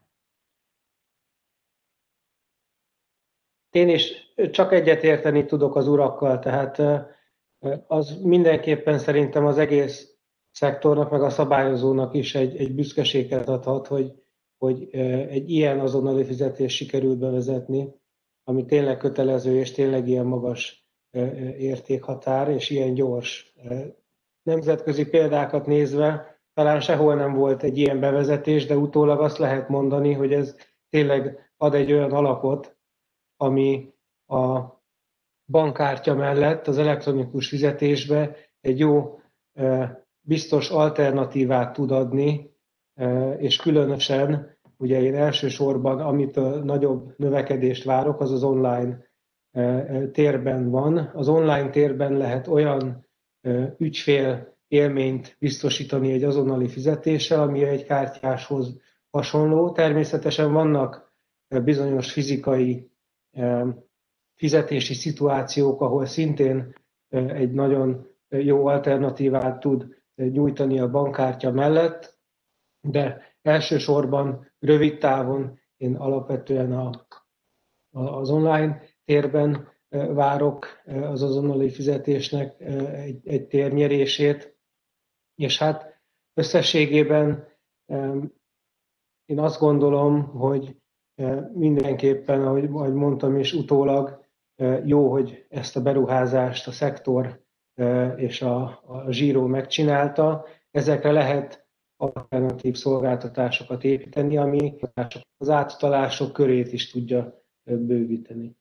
S3: Én is csak egyetérteni tudok az urakkal, tehát az mindenképpen szerintem az egész szektornak, meg a szabályozónak is egy, egy büszkeséget adhat, hogy, hogy egy ilyen azonnali fizetést sikerült bevezetni, ami tényleg kötelező, és tényleg ilyen magas értékhatár, és ilyen gyors. Nemzetközi példákat nézve, talán sehol nem volt egy ilyen bevezetés, de utólag azt lehet mondani, hogy ez tényleg ad egy olyan alapot, ami a bankkártya mellett az elektronikus fizetésbe egy jó, biztos alternatívát tud adni, és különösen, ugye én elsősorban, amit nagyobb növekedést várok, az az online térben van. Az online térben lehet olyan ügyfél élményt biztosítani egy azonnali fizetéssel, ami egy kártyáshoz hasonló. Természetesen vannak bizonyos fizikai fizetési szituációk, ahol szintén egy nagyon jó alternatívát tud nyújtani a bankkártya mellett, de elsősorban rövid távon én alapvetően a, az online térben várok az azonnali fizetésnek egy, egy térnyerését, és hát összességében én azt gondolom, hogy mindenképpen, ahogy mondtam is utólag, jó, hogy ezt a beruházást a szektor és a, a Zsíró megcsinálta. Ezekre lehet alternatív szolgáltatásokat építeni, ami az átutalások körét is tudja bővíteni.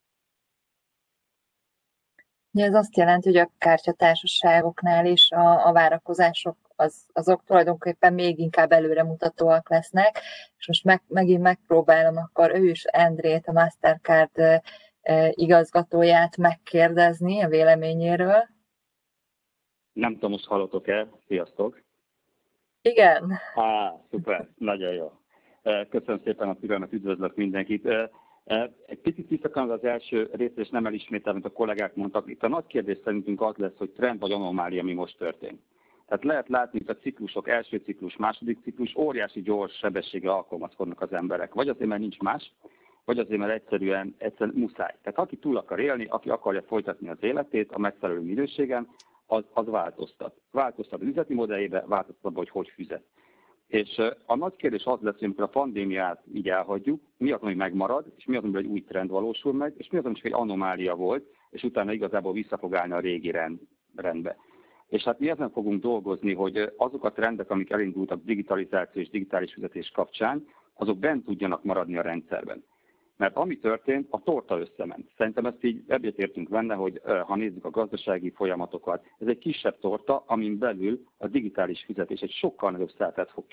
S1: Ez azt jelenti, hogy a kártyatársaságoknál is a, a várakozások az, azok tulajdonképpen még inkább előremutatóak lesznek, és most meg, megint megpróbálom akkor ő is Endrét, a Mastercard igazgatóját megkérdezni a véleményéről.
S8: Nem tudom, most hallottok-e? Sziasztok!
S1: Igen.
S8: Á, szuper, nagyon jó. Köszönöm szépen a türelmet, üdvözlök mindenkit. Egy picit visszakanyarodva az első részre, és nem elismétel, mint a kollégák mondtak. Itt a nagy kérdés szerintünk az lesz, hogy trend vagy anomália, mi most történt. Tehát lehet látni, hogy a ciklusok, első ciklus, második ciklus, óriási gyors sebességgel alkalmazkodnak az emberek. Vagy azért, mert nincs más, vagy azért, mert egyszerűen, egyszerűen muszáj. Tehát aki túl akar élni, aki akarja folytatni az életét a megfelelő minőségen, az, az változtat. Változtat az üzleti modelljébe, változtat abba, hogy hogy fizet. És a nagy kérdés az lesz, hogy amikor a pandémiát így elhagyjuk, mi az, ami megmarad, és mi az, amiből egy új trend valósul meg, és mi az, ami csak egy anomália volt, és utána igazából vissza fog állni a régi rend, rendbe. És hát mi ezen fogunk dolgozni, hogy azok a trendek, amik elindultak digitalizáció és digitális fizetés kapcsán, azok bent tudjanak maradni a rendszerben. Mert ami történt, a torta összement. Szerintem ezt így egyetértünk benne, hogy ha nézzük a gazdasági folyamatokat, ez egy kisebb torta, amin belül a digitális fizetés egy sokkal nagyobb szálltát fog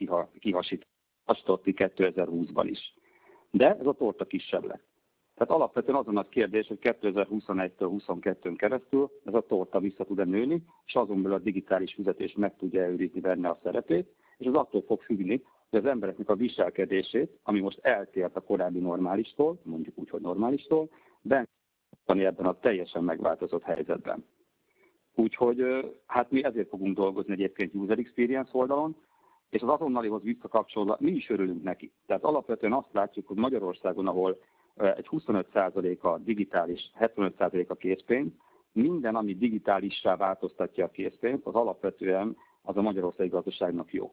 S8: kihasítani kétezer-húszban is. De ez a torta kisebb lett. Tehát alapvetően az a nagy kérdés, hogy kétezer-huszonegytől huszonkettőn keresztül ez a torta vissza tud-e nőni, és azon belül a digitális fizetés meg tudja őrizni benne a szerepét, és az attól fog függni, hogy az embereknek a viselkedését, ami most eltért a korábbi normálistól, mondjuk úgy, hogy normálistól, benne ebben a teljesen megváltozott helyzetben. Úgyhogy hát mi ezért fogunk dolgozni egyébként user experience oldalon, és az azonnalihoz visszakapcsolva mi is örülünk neki. Tehát alapvetően azt látjuk, hogy Magyarországon, ahol egy huszonöt százaléka digitális, hetvenöt százaléka készpénz, minden, ami digitálissá változtatja a készpénzt, az alapvetően az a magyarországi gazdaságnak jó.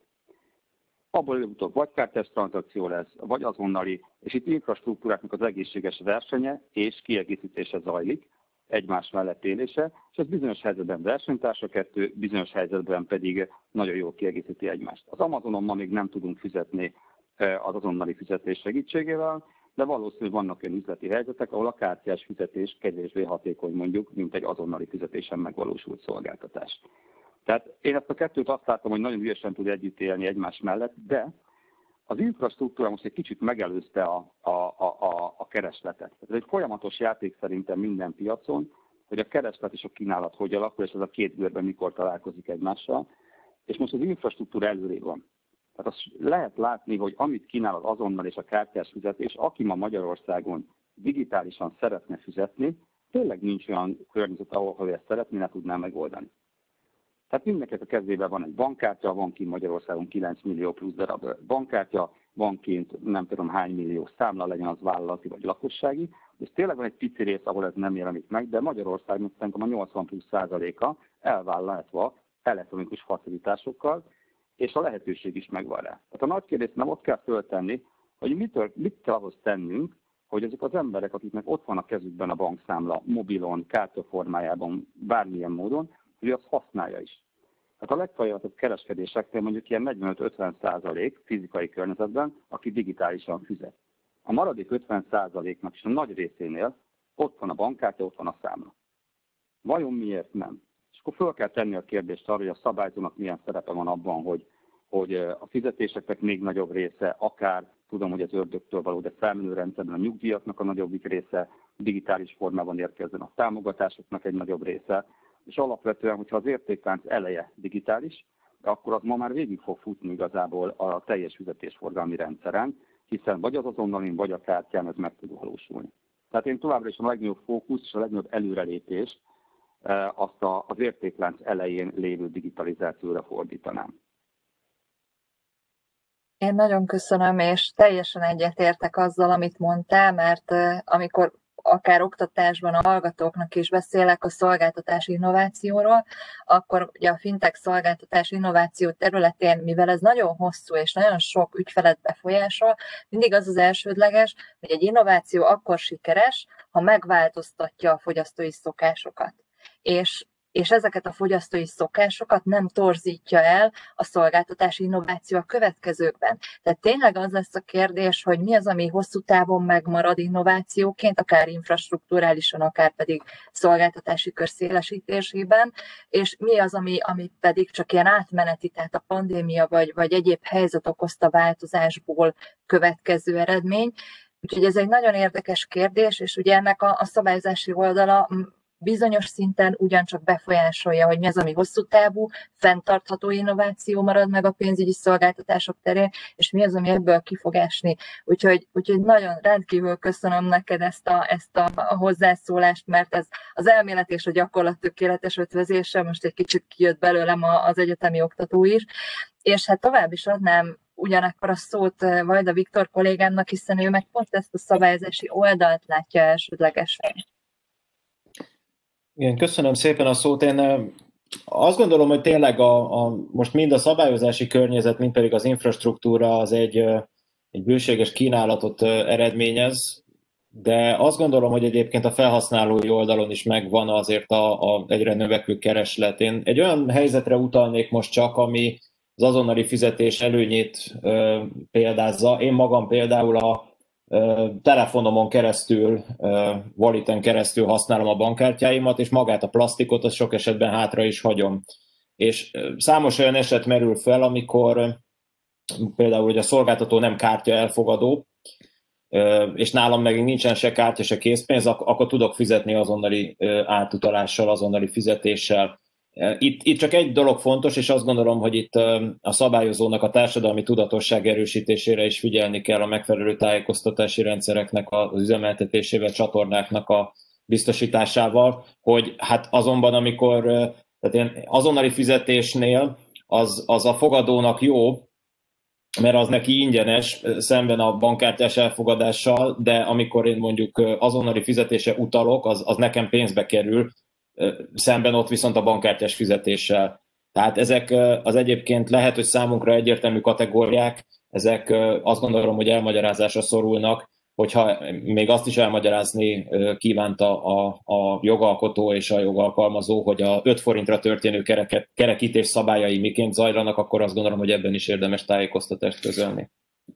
S8: Abból előbb-utóbb vagy kártyás tranzakció lesz, vagy azonnali, és itt infrastruktúráknak az egészséges versenye és kiegészítése zajlik, egymás mellett élése, és ez bizonyos helyzetben versenytárs a kettő, bizonyos helyzetben pedig nagyon jól kiegészíti egymást. Az Amazonon ma még nem tudunk fizetni az azonnali fizetés segítségével, de valószínűleg vannak olyan üzleti helyzetek, ahol a kártyás fizetés kevésbé hatékony mondjuk, mint egy azonnali fizetésen megvalósult szolgáltatás. Tehát én ezt a kettőt azt látom, hogy nagyon ügyesen tud együtt élni egymás mellett, de az infrastruktúra most egy kicsit megelőzte a, a, a, a keresletet. Ez egy folyamatos játék szerintem minden piacon, hogy a kereslet és a kínálat hogy alakul, és ez a két görben mikor találkozik egymással. És most az infrastruktúra előrébb van. Tehát azt lehet látni, hogy amit kínál az azonnal és a kártyás fizetés, aki ma Magyarországon digitálisan szeretne fizetni, tényleg nincs olyan környezet, ahol ezt szeretné, ne tudná megoldani. Tehát mindenkinek a kezében van egy bankkártya, van kint Magyarországon kilenc millió plusz darab bankkártya, van kint nem tudom hány millió számla, legyen az vállalati vagy lakossági, és tényleg van egy pici rész, ahol ez nem jelenik meg, de Magyarországon szerintem a nyolcvan plusz százaléka el van látva elektronikus facilitásokkal, és a lehetőség is megvan rá. Tehát a nagy kérdés nem ott kell föltenni, hogy mitől, mit kell ahhoz tennünk, hogy ezek az emberek, akiknek ott van a kezükben a bankszámla, mobilon, kártya formájában, bármilyen módon, hogy azt használja is. Tehát a legfajlatosabb kereskedéseknél mondjuk ilyen negyvenöt-ötven százalék fizikai környezetben, aki digitálisan fizet. A maradék ötven százaléknak is a nagy részénél Ott van a bankkártya, ott van a számla. Vajon miért nem? És akkor föl kell tenni a kérdést arra, hogy a szabályzónak milyen szerepe van abban, hogy, hogy a fizetéseknek még nagyobb része, akár tudom, hogy az ördögtől való, de felmenő rendszerben a nyugdíjaknak a nagyobbik része digitális formában érkezzen, a támogatásoknak egy nagyobb része, és alapvetően, hogyha az értéklánc eleje digitális, akkor az ma már végig fog futni igazából a teljes fizetésforgalmi rendszeren, hiszen vagy az azonnalin, vagy a kártyán ez meg tud valósulni. Tehát én továbbra is a legnagyobb fókusz és a legnagyobb előrelépés azt az értéklánc elején lévő digitalizációra fordítanám.
S1: Én nagyon köszönöm, és teljesen egyetértek azzal, amit mondtál, mert amikor akár oktatásban a hallgatóknak is beszélek a szolgáltatási innovációról, akkor ugye a fintech szolgáltatási innováció területén, mivel ez nagyon hosszú és nagyon sok ügyfelet befolyásol, mindig az az elsődleges, hogy egy innováció akkor sikeres, ha megváltoztatja a fogyasztói szokásokat. És és ezeket a fogyasztói szokásokat nem torzítja el a szolgáltatási innováció a következőkben. Tehát tényleg az lesz a kérdés, hogy mi az, ami hosszú távon megmarad innovációként, akár infrastrukturálisan, akár pedig szolgáltatási kör szélesítésében, és mi az, ami, ami pedig csak ilyen átmeneti, tehát a pandémia vagy, vagy egyéb helyzet okozta változásból következő eredmény. Úgyhogy ez egy nagyon érdekes kérdés, és ugye ennek a, a szabályozási oldala bizonyos szinten ugyancsak befolyásolja, hogy mi az, ami hosszú távú, fenntartható innováció marad meg a pénzügyi szolgáltatások terén, és mi az, ami ebből ki fog esni. Úgyhogy, úgyhogy nagyon rendkívül köszönöm neked ezt a, ezt a, a hozzászólást, mert ez az elmélet és a gyakorlat tökéletes ötvözése, most egy kicsit kijött belőlem az egyetemi oktató is, és hát tovább is adnám ugyanakkor a szót Vajda Viktor kollégámnak, hiszen ő meg pont ezt a szabályozási oldalt látja elsődlegesen.
S7: Igen, köszönöm szépen a szót. Én azt gondolom, hogy tényleg a, a, most mind a szabályozási környezet, mind pedig az infrastruktúra az egy, egy bőséges kínálatot eredményez, de azt gondolom, hogy egyébként a felhasználói oldalon is megvan azért a, a egyre növekvő kereslet. Én egy olyan helyzetre utalnék most csak, ami az azonnali fizetés előnyét ö, példázza. Én magam például a telefonomon keresztül, wallet-en keresztül használom a bankkártyáimat, és magát a plastikot, az sok esetben hátra is hagyom. És számos olyan eset merül fel, amikor például hogy a szolgáltató nem kártya elfogadó, és nálam meg nincsen se kártya, se készpénz, akkor tudok fizetni azonnali átutalással, azonnali fizetéssel. Itt, itt csak egy dolog fontos, és azt gondolom, hogy itt a szabályozónak a társadalmi tudatosság erősítésére is figyelni kell, a megfelelő tájékoztatási rendszereknek az üzemeltetésével, csatornáknak a biztosításával, hogy hát azonban, amikor tehát én azonnali fizetésnél az, az a fogadónak jó, mert az neki ingyenes szemben a bankkártyás elfogadással, de amikor én mondjuk azonnali fizetése utalok, az, az nekem pénzbe kerül, szemben ott viszont a bankkártyás fizetéssel. Tehát ezek az egyébként lehet, hogy számunkra egyértelmű kategóriák, ezek azt gondolom, hogy elmagyarázásra szorulnak, hogyha még azt is elmagyarázni kívánta a, a jogalkotó és a jogalkalmazó, hogy a öt forintra történő kereket, kerekítés szabályai miként zajlanak, akkor azt gondolom, hogy ebben is érdemes tájékoztatást közölni.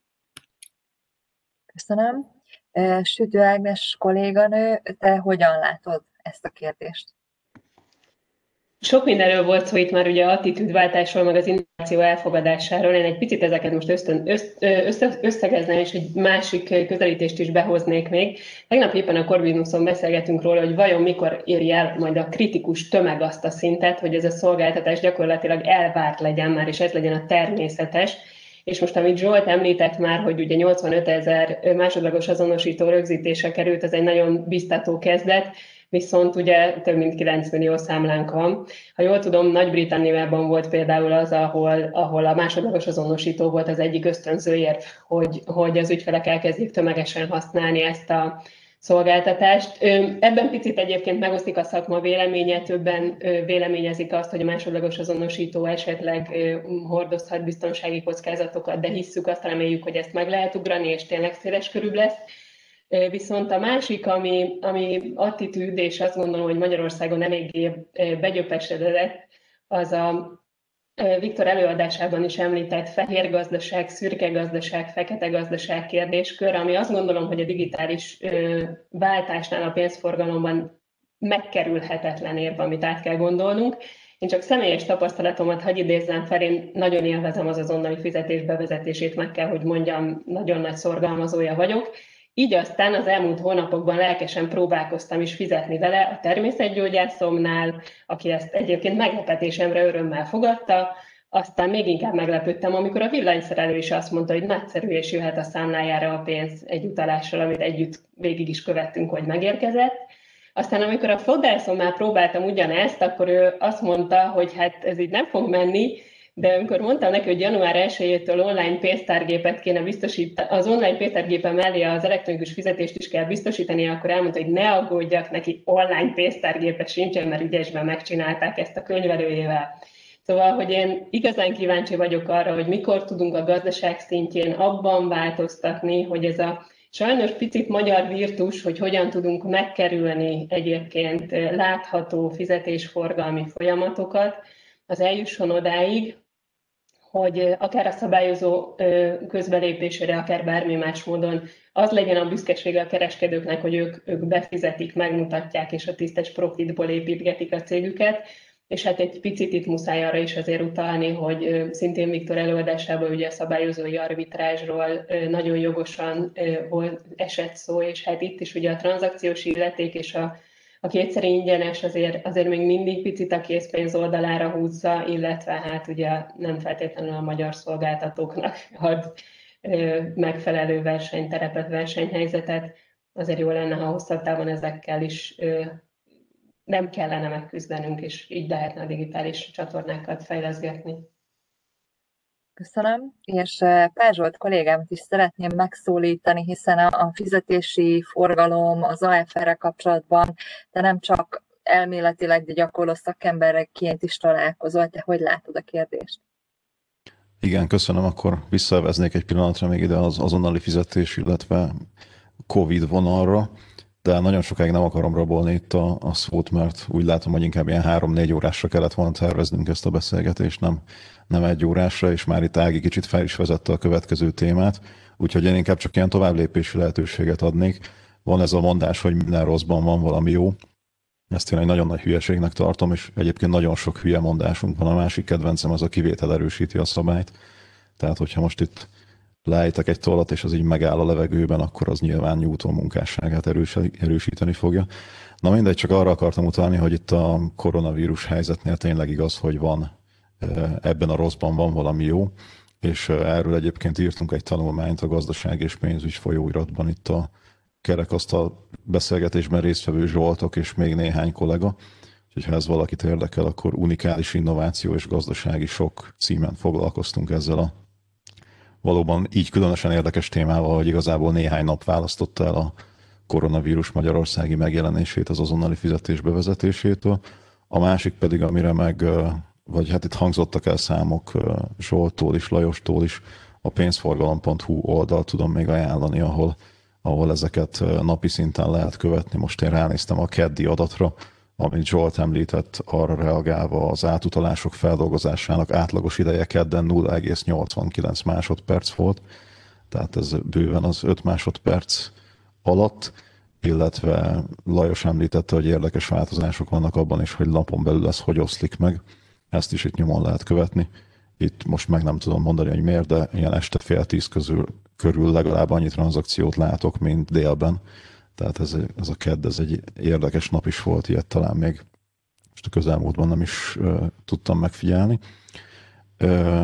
S1: Köszönöm. Sütő Ágnes kolléganő, te hogyan látod ezt a kérdést?
S5: Sok mindenről volt szó itt már ugye attitűdváltásról, meg az innováció elfogadásáról. Én egy picit ezeket most ösztön, össz, össze, összegezném, és egy másik közelítést is behoznék még. Tegnap éppen a Corvinuson beszélgetünk róla, hogy vajon mikor éri el majd a kritikus tömeg azt a szintet, hogy ez a szolgáltatás gyakorlatilag elvárt legyen már, és ez legyen a természetes. És most, amit Zsolt említett már, hogy ugye nyolcvanöt ezer másodlagos azonosító rögzítése került, ez egy nagyon biztató kezdet, viszont ugye több mint kilenc millió számlánk van. Ha jól tudom, Nagy-Britanniában volt például az, ahol, ahol a másodlagos azonosító volt az egyik ösztönzőért, hogy, hogy az ügyfelek elkezdjék tömegesen használni ezt a szolgáltatást. Ebben picit egyébként megosztik a szakma véleménye, többen véleményezik azt, hogy a másodlagos azonosító esetleg hordozhat biztonsági kockázatokat, de hisszük, azt reméljük, hogy ezt meg lehet ugrani, és tényleg széleskörűbb lesz. Viszont a másik, ami, ami attitűd, és azt gondolom, hogy Magyarországon eléggé begyöpesedett, az a Viktor előadásában is említett fehér gazdaság, szürke gazdaság, fekete gazdaság kérdéskör, ami azt gondolom, hogy a digitális váltásnál a pénzforgalomban megkerülhetetlen érv, amit át kell gondolnunk. Én csak személyes tapasztalatomat hadd idézzem fel, én nagyon élvezem az azonnali fizetés bevezetését, meg kell, hogy mondjam, nagyon nagy szorgalmazója vagyok. Így aztán az elmúlt hónapokban lelkesen próbálkoztam is fizetni vele a természetgyógyászomnál, aki ezt egyébként meglepetésemre örömmel fogadta, aztán még inkább meglepődtem, amikor a villanyszerelő is azt mondta, hogy nagyszerű, és jöhet a számlájára a pénz egy utalással, amit együtt végig is követtünk, hogy megérkezett. Aztán amikor a fodrászomnál próbáltam ugyanezt, akkor ő azt mondta, hogy hát ez így nem fog menni, de amikor mondtam neki, hogy január elsejétől online pénztárgépet kéne biztosítani, az online pénztárgépe mellé az elektronikus fizetést is kell biztosítani, akkor elmondta, hogy ne aggódjak, neki online pénztárgépe sincsen, mert ügyesben megcsinálták ezt a könyvelőjével. Szóval, hogy én igazán kíváncsi vagyok arra, hogy mikor tudunk a gazdaság szintjén abban változtatni, hogy ez a sajnos picit magyar virtus, hogy hogyan tudunk megkerülni egyébként látható fizetésforgalmi folyamatokat, az eljusson odáig, hogy akár a szabályozó közbelépésére, akár bármi más módon az legyen a büszkesége a kereskedőknek, hogy ők, ők befizetik, megmutatják, és a tisztes profitból építgetik a cégüket. És hát egy picit itt muszáj arra is azért utalni, hogy szintén Viktor előadásában ugye a szabályozói arbitrázsról nagyon jogosan volt esett szó, és hát itt is ugye a tranzakciós illeték és a A kétszeri ingyenes azért, azért még mindig picit a készpénz oldalára húzza, illetve hát ugye nem feltétlenül a magyar szolgáltatóknak ad megfelelő versenyterepet, versenyhelyzetet. Azért jó lenne, ha hosszabb távon ezekkel is nem kellene megküzdenünk, és így lehetne a digitális csatornákat fejleszgetni.
S1: Köszönöm, és Pál Zsolt kollégámat is szeretném megszólítani, hiszen a fizetési forgalom az á ef er-rel kapcsolatban, de nem csak elméletileg, de gyakorló szakemberként is találkozol. Te hogy látod a kérdést?
S4: Igen, köszönöm, akkor visszaveznék egy pillanatra még ide az azonnali fizetés, illetve Covid vonalra, de nagyon sokáig nem akarom rabolni itt a, a szót, mert úgy látom, hogy inkább ilyen három-négy órásra kellett volna terveznünk ezt a beszélgetést, nem, nem egy órásra, és már itt Ági kicsit fel is vezette a következő témát, úgyhogy én inkább csak ilyen továbblépési lehetőséget adnék. Van ez a mondás, hogy minden rosszban van valami jó. Ezt én egy nagyon nagy hülyeségnek tartom, és egyébként nagyon sok hülye mondásunk van. A másik kedvencem az a kivétel erősíti a szabályt. Tehát, hogyha most itt leállítak egy tollat, és az így megáll a levegőben, akkor az nyilván Newton munkásságát erős, erősíteni fogja. Na mindegy, csak arra akartam utalni, hogy itt a koronavírus helyzetnél tényleg igaz, hogy van ebben a rosszban van valami jó, és erről egyébként írtunk egy tanulmányt a Gazdaság és Pénzügy folyóiratban itt a kerekasztal beszélgetésben résztvevő Zsoltok és még néhány kollega. Úgyhogy ha ez valakit érdekel, akkor unikális innováció és gazdasági sok címen foglalkoztunk ezzel a valóban így különösen érdekes témával, hogy igazából néhány nap választotta el a koronavírus magyarországi megjelenését az azonnali fizetés bevezetésétől. A másik pedig, amire meg, vagy hát itt hangzottak el számok Zsolttól is, Lajostól is, a pénzforgalom pont hu oldalt tudom még ajánlani, ahol, ahol ezeket napi szinten lehet követni. Most én ránéztem a keddi adatra, amit Zsolt említett, arra reagálva az átutalások feldolgozásának átlagos ideje kedden nulla egész nyolcvankilenc másodperc volt, tehát ez bőven az öt másodperc alatt, illetve Lajos említette, hogy érdekes változások vannak abban is, hogy napon belül ez hogy oszlik meg, ezt is itt nyomon lehet követni. Itt most meg nem tudom mondani, hogy miért, de ilyen este fél tíz közül, körül legalább annyi tranzakciót látok, mint délben. Tehát ez, ez a kedd, ez egy érdekes nap is volt, ilyet talán még most a közelmúltban nem is uh, tudtam megfigyelni. Uh,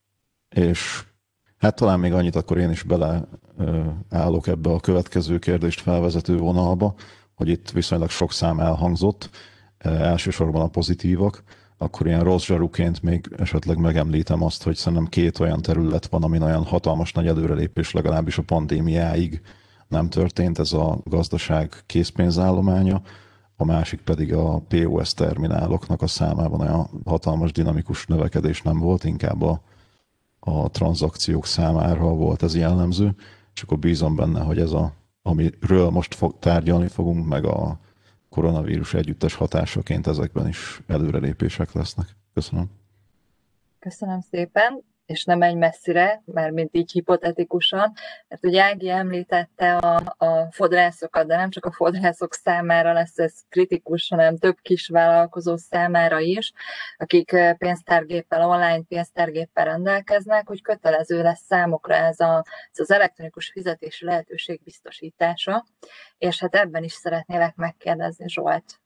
S4: és hát talán még annyit akkor én is beleállok uh, ebbe a következő kérdést felvezető vonalba, hogy itt viszonylag sok szám elhangzott, uh, elsősorban a pozitívak, akkor ilyen rossz zsaruként még esetleg megemlítem azt, hogy szerintem két olyan terület van, amin olyan hatalmas nagy előrelépés legalábbis a pandémiáig nem történt, ez a gazdaság készpénzállománya, a másik pedig a pé o es termináloknak a számában olyan hatalmas dinamikus növekedés nem volt, inkább a, a tranzakciók számára volt ez jellemző, és akkor bízom benne, hogy ez a, amiről most fog, tárgyalni fogunk, meg a koronavírus együttes hatásaként ezekben is előrelépések lesznek. Köszönöm.
S1: Köszönöm szépen, és nem menj messzire, mármint így hipotetikusan, mert ugye Ági említette a, a fodrászokat, de nem csak a fodrászok számára lesz ez kritikus, hanem több kis vállalkozó számára is, akik pénztárgéppel, online pénztárgéppel rendelkeznek, hogy kötelező lesz számukra ez, a, ez az elektronikus fizetési lehetőség biztosítása, és hát ebben is szeretnélek megkérdezni, Zsolt.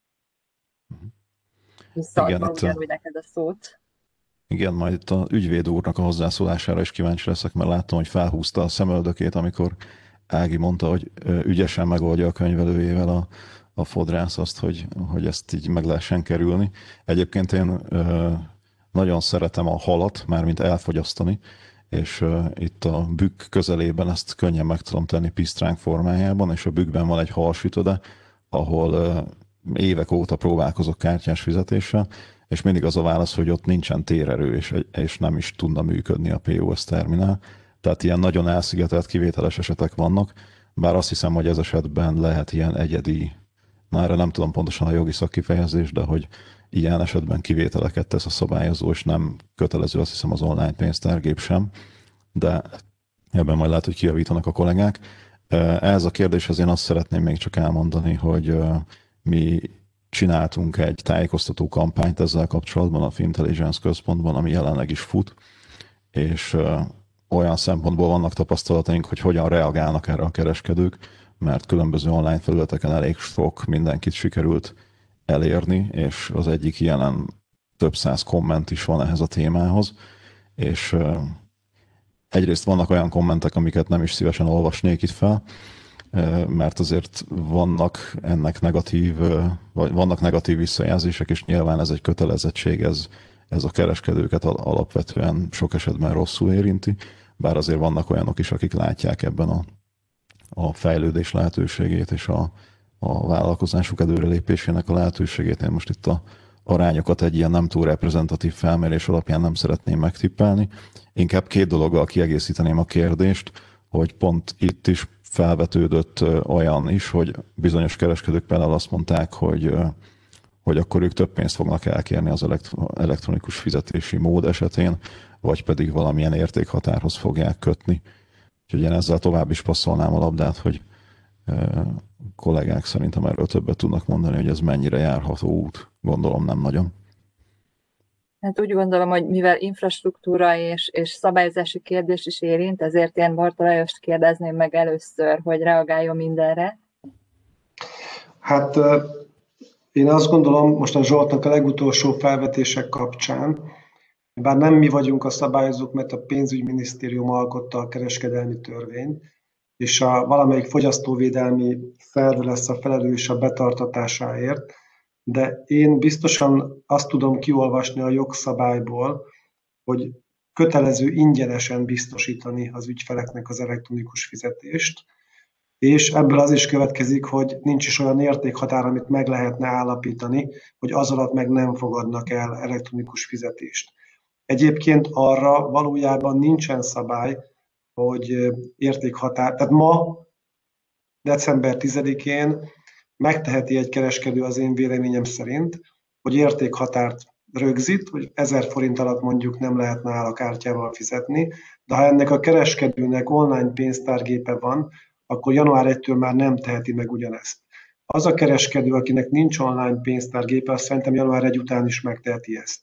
S1: Visszaadom ugyanúgy neked a szót.
S4: Igen, majd itt az ügyvéd úrnak a hozzászólására is kíváncsi leszek, mert láttam, hogy felhúzta a szemöldökét, amikor Ági mondta, hogy ügyesen megoldja a könyvelőjével a, a fodrász azt, hogy, hogy ezt így meg lehessen kerülni. Egyébként én nagyon szeretem a halat, mármint elfogyasztani, és itt a bükk közelében ezt könnyen meg tudom tenni pisztránk formájában, és a bükkben van egy halsütöde, ahol évek óta próbálkozok kártyás fizetéssel, és mindig az a válasz, hogy ott nincsen térerő, és, és nem is tudna működni a pé o es terminál. Tehát ilyen nagyon elszigetelt kivételes esetek vannak, bár azt hiszem, hogy ez esetben lehet ilyen egyedi, na erre nem tudom pontosan a jogi szakkifejezés, de hogy ilyen esetben kivételeket tesz a szabályozó, és nem kötelező, azt hiszem, az online pénztárgép sem, de ebben majd lehet, hogy kijavítanak a kollégák. Ehhez a kérdéshez én azt szeretném még csak elmondani, hogy mi csináltunk egy tájékoztató kampányt ezzel kapcsolatban a Fintelligence központban, ami jelenleg is fut, és olyan szempontból vannak tapasztalataink, hogy hogyan reagálnak erre a kereskedők, mert különböző online felületeken elég sok mindenkit sikerült elérni, és az egyik ilyenen több száz komment is van ehhez a témához, és egyrészt vannak olyan kommentek, amiket nem is szívesen olvasnék itt fel, mert azért vannak ennek negatív, vagy vannak negatív visszajelzések, és nyilván ez egy kötelezettség, ez, ez a kereskedőket alapvetően sok esetben rosszul érinti, bár azért vannak olyanok is, akik látják ebben a, a fejlődés lehetőségét, és a, a vállalkozásuk előrelépésének a lehetőségét. Én most itt a arányokat egy ilyen nem túl reprezentatív felmérés alapján nem szeretném megtippelni. Inkább két dologgal kiegészíteném a kérdést, hogy pont itt is felvetődött olyan is, hogy bizonyos kereskedők például azt mondták, hogy, hogy akkor ők több pénzt fognak elkérni az elektronikus fizetési mód esetén, vagy pedig valamilyen értékhatárhoz fogják kötni. Úgyhogy én ezzel tovább is passzolnám a labdát, hogy kollégák szerintem erről többet tudnak mondani, hogy ez mennyire járható út. Gondolom nem nagyon.
S1: Hát úgy gondolom, hogy mivel infrastruktúra és, és szabályozási kérdés is érint, ezért én Barta Lajost kérdezném meg először, hogy reagáljon mindenre.
S2: Hát én azt gondolom, most a Zsoltnak a legutolsó felvetések kapcsán, bár nem mi vagyunk a szabályozók, mert a pénzügyminisztérium alkotta a kereskedelmi törvényt, és a valamelyik fogyasztóvédelmi szerv lesz a felelős a betartatásáért, de én biztosan azt tudom kiolvasni a jogszabályból, hogy kötelező ingyenesen biztosítani az ügyfeleknek az elektronikus fizetést, és ebből az is következik, hogy nincs is olyan értékhatár, amit meg lehetne állapítani, hogy az alatt meg nem fogadnak el elektronikus fizetést. Egyébként arra valójában nincsen szabály, hogy értékhatár, tehát ma, december tizedikén megteheti egy kereskedő az én véleményem szerint, hogy értékhatárt rögzít, hogy ezer forint alatt mondjuk nem lehet nála kártyával fizetni, de ha ennek a kereskedőnek online pénztárgépe van, akkor január elsejétől már nem teheti meg ugyanezt. Az a kereskedő, akinek nincs online pénztárgépe, azt szerintem január elsejé után is megteheti ezt.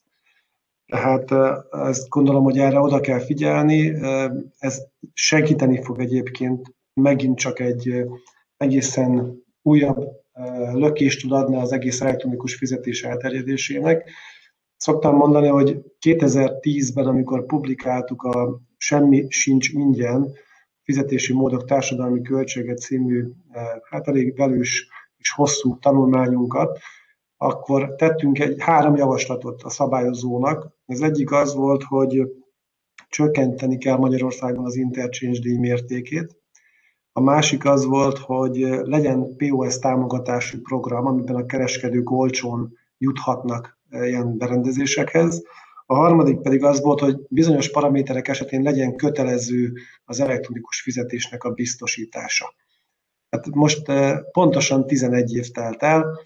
S2: Tehát ezt gondolom, hogy erre oda kell figyelni, ez segíteni fog egyébként, megint csak egy egészen újabb lökést tud adni az egész elektronikus fizetés elterjedésének. Szoktam mondani, hogy kétezer-tízben, amikor publikáltuk a Semmi sincs ingyen fizetési módok társadalmi költsége című, hát elég velős és hosszú tanulmányunkat, akkor tettünk egy három javaslatot a szabályozónak. Az egyik az volt, hogy csökkenteni kell Magyarországon az interchange díj mértékét. A másik az volt, hogy legyen pé o es támogatású program, amiben a kereskedők olcsón juthatnak ilyen berendezésekhez. A harmadik pedig az volt, hogy bizonyos paraméterek esetén legyen kötelező az elektronikus fizetésnek a biztosítása. Hát most pontosan tizenegy év telt el,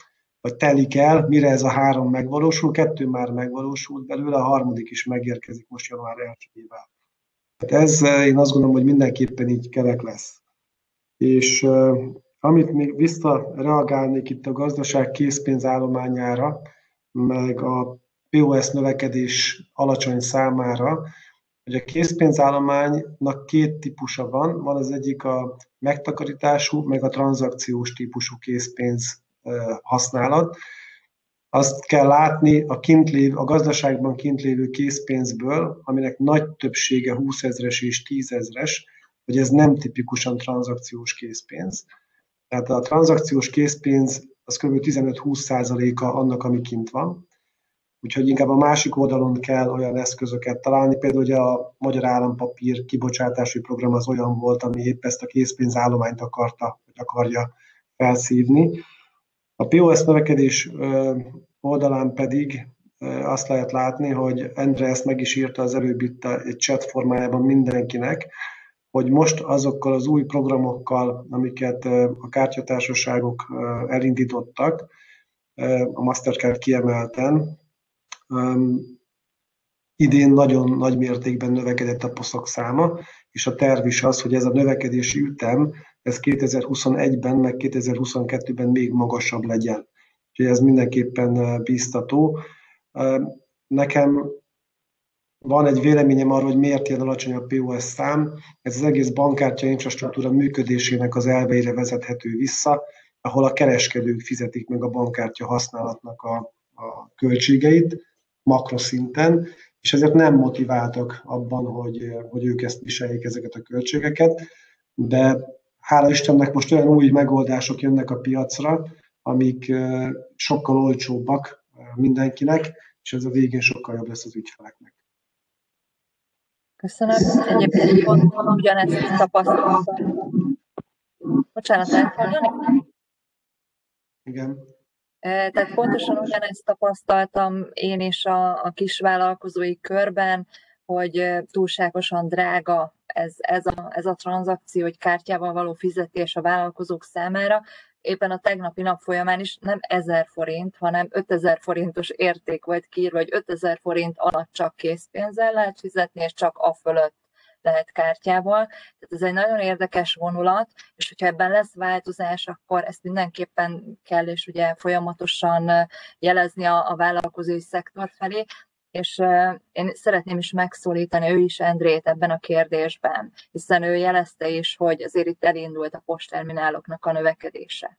S2: vagy telik el, mire ez a három megvalósul, kettő már megvalósult belőle, a harmadik is megérkezik most január elsejével. Tehát ez, én azt gondolom, hogy mindenképpen így kerek lesz. És uh, amit még visszareagálnék itt a gazdaság készpénzállományára, meg a pé o es növekedés alacsony számára, hogy a készpénzállománynak két típusa van, van az egyik a megtakarítású, meg a tranzakciós típusú készpénz használat. Azt kell látni a, kint lévő, a gazdaságban kint lévő készpénzből, aminek nagy többsége húszezres és tízezres, hogy ez nem tipikusan tranzakciós készpénz. Tehát a tranzakciós készpénz az kb. tizenöt-húsz százaléka annak, ami kint van. Úgyhogy inkább a másik oldalon kell olyan eszközöket találni. Például ugye a Magyar Állampapír kibocsátási program az olyan volt, ami épp ezt a készpénzállományt akarta, vagy akarja felszívni. A pé o es növekedés oldalán pedig azt lehet látni, hogy Endre ezt meg is írta az előbb itt egy chat formájában mindenkinek, hogy most azokkal az új programokkal, amiket a kártyatársaságok elindítottak, a Mastercard kiemelten, idén nagyon nagy mértékben növekedett a poszok száma, és a terv is az, hogy ez a növekedési ütem, ez kétezer-huszonegyben, meg kétezer-huszonkettőben még magasabb legyen. Úgyhogy ez mindenképpen bíztató. Nekem van egy véleményem arról, hogy miért ilyen alacsony a pé o es szám. Ez az egész bankkártya infrastruktúra működésének az elveire vezethető vissza, ahol a kereskedők fizetik meg a bankkártya használatnak a, a költségeit makroszinten, és ezért nem motiváltak abban, hogy, hogy ők ezt viseljék, ezeket a költségeket, de hála Istennek most olyan új megoldások jönnek a piacra, amik sokkal olcsóbbak mindenkinek, és ez a végén sokkal jobb lesz az ügyfeleknek.
S1: Köszönöm. Egyébként pontosan ugyanezt tapasztaltam. Bocsánat, lehet hallani?
S2: Igen.
S1: Tehát pontosan ugyanezt tapasztaltam én is a, a kisvállalkozói körben, hogy túlságosan drága ez, ez, a, ez a tranzakció, hogy kártyával való fizetés a vállalkozók számára. Éppen a tegnapi nap folyamán is nem ezer forint, hanem ötezer forintos érték volt kiírva, hogy ötezer forint alatt csak készpénzzel lehet fizetni, és csak a fölött lehet kártyával. Tehát ez egy nagyon érdekes vonulat, és hogyha ebben lesz változás, akkor ezt mindenképpen kell, és ugye folyamatosan jelezni a, a vállalkozói szektor felé, és uh, én szeretném is megszólítani ő is Endrét ebben a kérdésben, hiszen ő jelezte is, hogy azért itt elindult a posttermináloknak a növekedése.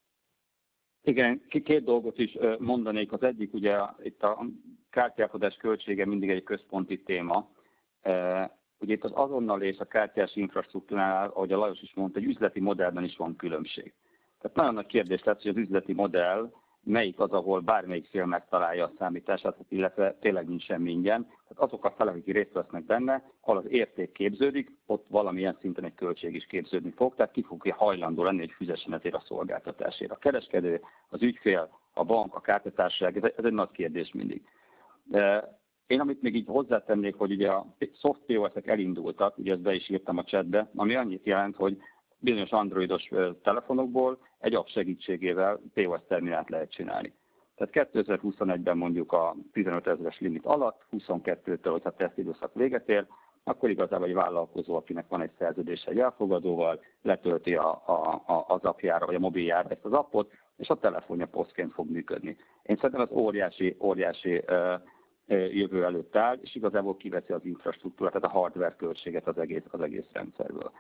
S8: Igen, két dolgot is mondanék. Az egyik, ugye itt a kártyálkodás költsége mindig egy központi téma. Ugye itt az azonnal és a kártyás infrastruktúránál, ahogy a Lajos is mondta, egy üzleti modellben is van különbség. Tehát nagyon nagy kérdés lesz, hogy az üzleti modell melyik az, ahol bármelyik fél megtalálja a számítását, illetve tényleg nincs semmi ingyen. Tehát azok a felek, akik részt vesznek benne, ahol az érték képződik, ott valamilyen szinten egy költség is képződni fog, tehát ki fogja hajlandó lenni, hogy fizessen ezért a szolgáltatásért. A kereskedő, az ügyfél, a bank, a kártyatársaság, ez, ez egy nagy kérdés mindig. De én amit még így hozzátennék, hogy ugye a soft pé o es-ek elindultak, ugye ezt be is írtam a chatbe, ami annyit jelent, hogy bizonyos androidos telefonokból egy app segítségével pé o es terminált lehet csinálni. Tehát kétezer-huszonegyben mondjuk a tizenötezres limit alatt, huszonkettőtől, hogyha tesztidőszak véget ér, akkor igazából egy vállalkozó, akinek van egy szerződése egy elfogadóval, letölti a, a, a, az appjára vagy a mobiljára ezt az appot, és a telefonja posztként fog működni. Én szerintem az óriási, óriási uh, jövő előtt áll, és igazából kiveszi az infrastruktúrát, tehát a hardware költséget az egész, az egész rendszerből.